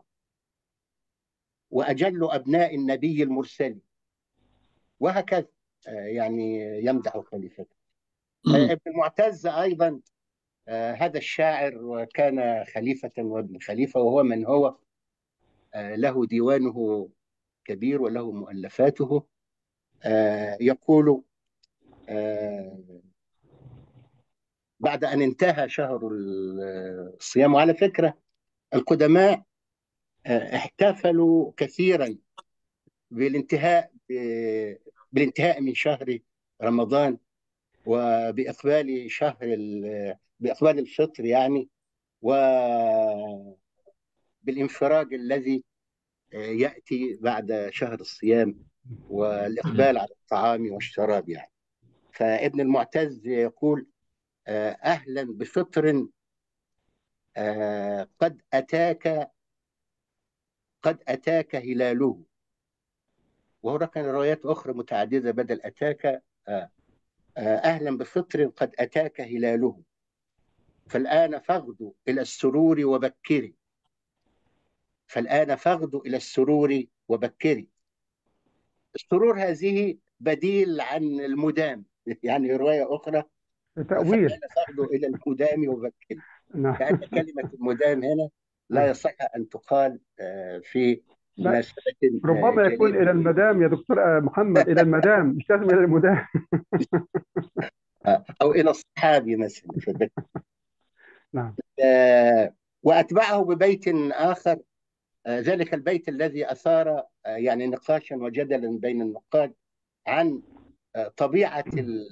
وأجل أبناء النبي المرسل، وهكذا. آه، يعني يمدح خليفته. آه، ابن المعتز أيضا، آه، هذا الشاعر وكان خليفة وابن خليفة، وهو من هو آه، له ديوانه كبير وله مؤلفاته. آه، يقول آه، بعد أن انتهى شهر الصيام، وعلى فكرة القدماء آه، احتفلوا كثيرا بالانتهاء بالانتهاء من شهر رمضان، وبإقبال شهر ال- بإقبال الفطر يعني، وبالانفراج الذي يأتي بعد شهر الصيام، والإقبال على الطعام والشراب يعني. فابن المعتز يقول: آه، أهلا بفطر آه، قد أتاك قد أتاك هلاله. وهناك روايات أخرى متعددة بدل أتاك. آه، آه، أهلا بفطر قد أتاك هلاله، فالآن فاغدو إلى السرور وبكري فالآن فاغدو إلى السرور وبكري. السرور هذه بديل عن المدام، يعني رواية أخرى: تأويل. فالآن فاغدو إلى المدام وبكري، نعم. كأن كلمة المدام هنا لا يصح أن تقال آه، في لا مناسبة آه، ربما يكون جليلة، الى المدام يا دكتور آه، محمد، الى المدام مش لازم الى المدام. آه، أو إلى الصحابي مثلا. فبك- نعم. آه، وأتبعه ببيت آخر، آه، ذلك البيت الذي أثار آه، يعني نقاشا وجدلا بين النقاد عن آه، طبيعة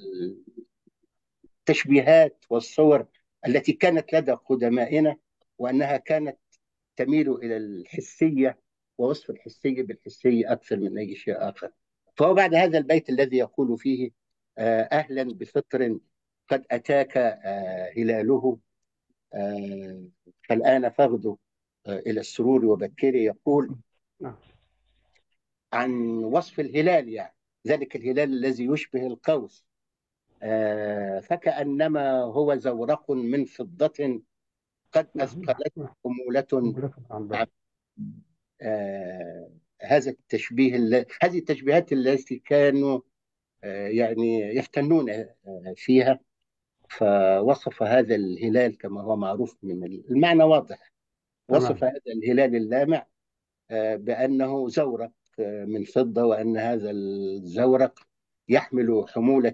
التشبيهات والصور التي كانت لدى قدمائنا، وأنها كانت تميل إلى الحسية، ووصف الحسية بالحسية أكثر من أي شيء آخر. فهو بعد هذا البيت الذي يقول فيه: آه، أهلا بفطر قد أتاك آه، هلاله، آه، فالآن فاغدو آه، إلى السرور وبكري، يقول نعم. عن وصف الهلال يعني: ذلك الهلال الذي يشبه القوس، آه، فكأنما هو زورق من فضة قد نعم. أثقلت نعم. حمولة. مغلقة عن عن- الباب. آه، هذا التشبيه الل- هذه التشبيهات التي كانوا آه، يعني يفتنون آه، فيها. فوصف هذا الهلال كما هو معروف، من المعنى واضح، وصف تمام. هذا الهلال اللامع آه، بأنه زورق آه، من فضة، وأن هذا الزورق يحمل حمولة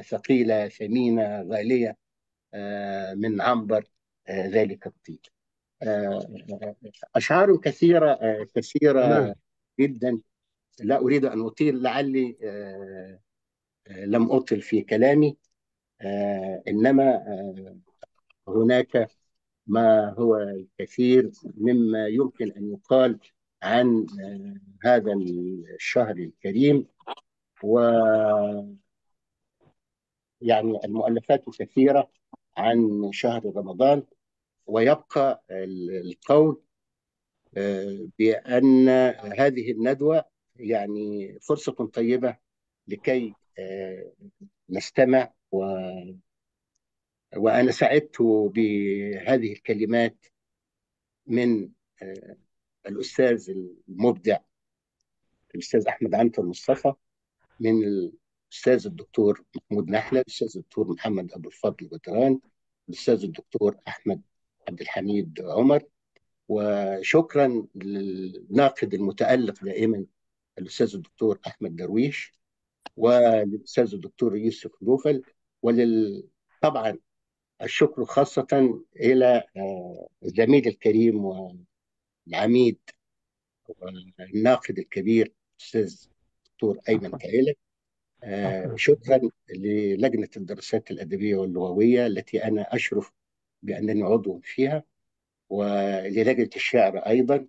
ثقيلة ثمينة غالية آه، من عنبر آه، ذلك الطين. آه، أشعار كثيرة آه، كثيرة تمام. جدا. لا أريد أن أطيل، لعلي آه، آه، لم أطل في كلامي. آه، إنما آه، هناك ما هو الكثير مما يمكن أن يقال عن آه، هذا الشهر الكريم. ويعني المؤلفات كثيرة عن شهر رمضان، ويبقى ال- القول آه، بأن هذه الندوة يعني فرصة طيبة لكي آه، نستمع. و... وأنا سعدت بهذه الكلمات من آه، الأستاذ المبدع الأستاذ أحمد عنتر مصطفى، من الأستاذ الدكتور محمود نحلة، الأستاذ الدكتور محمد أبو الفضل بدران، الأستاذ الدكتور أحمد عبد الحميد عمر. وشكرا للناقد المتألق دائما الأستاذ الدكتور أحمد درويش، وللأستاذ الدكتور يوسف نوفل، ولل طبعا الشكر خاصة إلى آه، الزميل الكريم والعميد والناقد الكبير الأستاذ الدكتور أيمن عفوا كائلة. آه، عفوا. شكرا للجنة الدراسات الأدبية واللغوية التي أنا أشرف بأنني عضو فيها، وللجنة الشعر أيضا،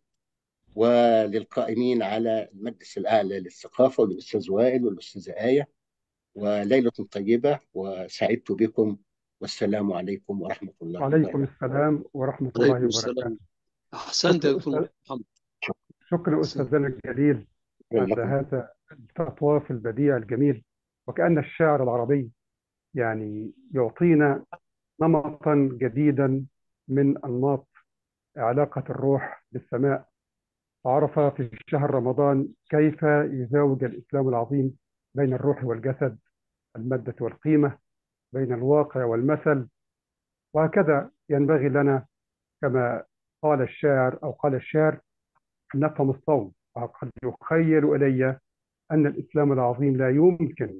وللقائمين على المجلس الأعلى للثقافة، والأستاذ وائل والأستاذة آية. وليلة طيبة وسعدت بكم، والسلام عليكم ورحمة الله وعليكم وبركاته. السلام ورحمة الله عليكم وبركاته. السلام. أحسنت يا شكر دكتور أستاذ محمد. شكر أحسنت. أستاذنا الجليل شكرا على لكم. هذا التطواف البديع الجميل. وكأن الشعر العربي يعني يعطينا نمطا جديدا من أنماط علاقة الروح بالسماء. عرف في شهر رمضان كيف يزاوج الإسلام العظيم بين الروح والجسد، المادة والقيمة، بين الواقع والمثل. وهكذا ينبغي لنا، كما قال الشاعر أو قال الشاعر، أن نفهم الصوم. وقد يخيل إلي أن الإسلام العظيم لا يمكن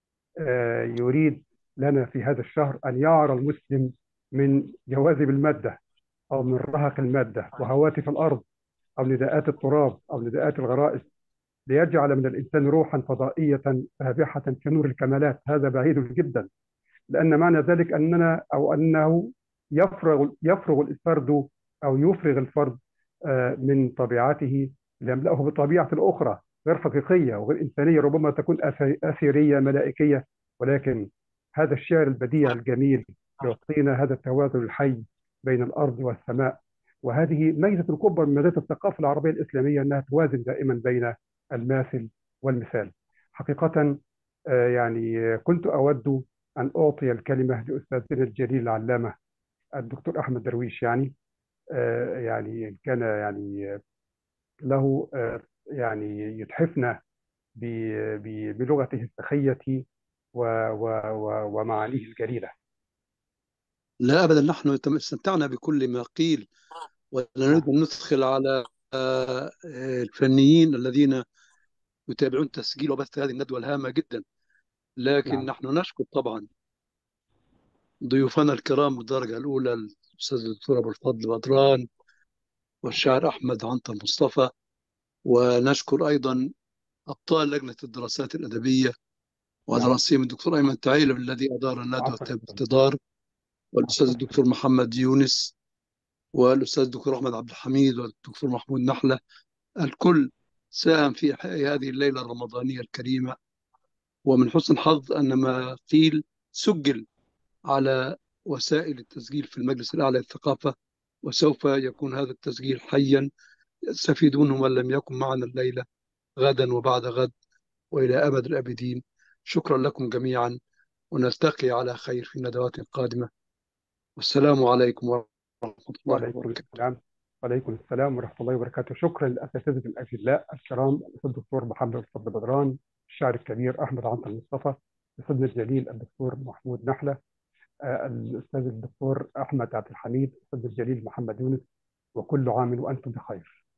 آه، يريد لنا في هذا الشهر أن يعرى المسلم من جواذب المادة، أو من رهق المادة وهواتف الأرض، أو نداءات التراب، أو نداءات الغرائز، ليجعل من الإنسان روحا فضائية سابحة كنور الكمالات. هذا بعيد جدا، لأن معنى ذلك أننا أو أنه يفرغ يفرغ الفرد أو يفرغ الفرد آه، من طبيعته ليملأه بطبيعة الأخرى غير حقيقية وغير إنسانية، ربما تكون أث- أثيرية ملائكية. ولكن هذا الشعر البديع الجميل يعطينا هذا التوازن الحي بين الأرض والسماء. وهذه ميزة الكبرى من ميزات الثقافة العربية الإسلامية، أنها توازن دائما بين الماثل والمثال. حقيقة آه، يعني كنت أود أن أعطي الكلمة لأستاذنا الجليل العلامة الدكتور أحمد درويش، يعني آه، يعني كان يعني له آه، يعني يتحفنا ب- ب- بلغته السخية و- و- و- ومعانيه الجليلة. لا أبدا، نحن تم- استمتعنا بكل ما قيل، ولا نريد نعم. أن ندخل على آه، الفنيين الذين يتابعون تسجيل وبث هذه الندوة الهامة جدا. لكن نعم. نحن نشكر طبعا ضيوفنا الكرام بالدرجة الأولى، الأستاذ الدكتور أبو الفضل بدران والشاعر أحمد عنتر مصطفى. ونشكر أيضا أبطال لجنة الدراسات الأدبية، وعلى نعم. رأسهم الدكتور أيمن تعيلم الذي أدار الندوة عفوا. باقتدار، والأستاذ عفوا. الدكتور محمد يونس، والأستاذ الدكتور أحمد عبد الحميد، والدكتور محمود نحلة. الكل ساهم في إحياء هذه الليلة الرمضانية الكريمة. ومن حسن الحظ أن ما قيل سجل على وسائل التسجيل في المجلس الأعلى للثقافة، وسوف يكون هذا التسجيل حيا يستفيدونه من لم يكن معنا الليلة غدا وبعد غد وإلى أبد الآبدين. شكرا لكم جميعا، ونلتقي على خير في ندوات قادمة. والسلام عليكم ورحمة الله وعليكم وبركاته. السلام. وعليكم السلام ورحمة الله وبركاته. شكرا للأساتذة الأجلاء الكرام، الأستاذ الدكتور محمد الفضل بدران، الشاعر الكبير أحمد عنتر مصطفى، الأستاذ الجليل الدكتور محمود نحلة، آه، الأستاذ الدكتور أحمد عبد الحميد، الأستاذ الجليل محمد يونس. وكل عام وأنتم بخير.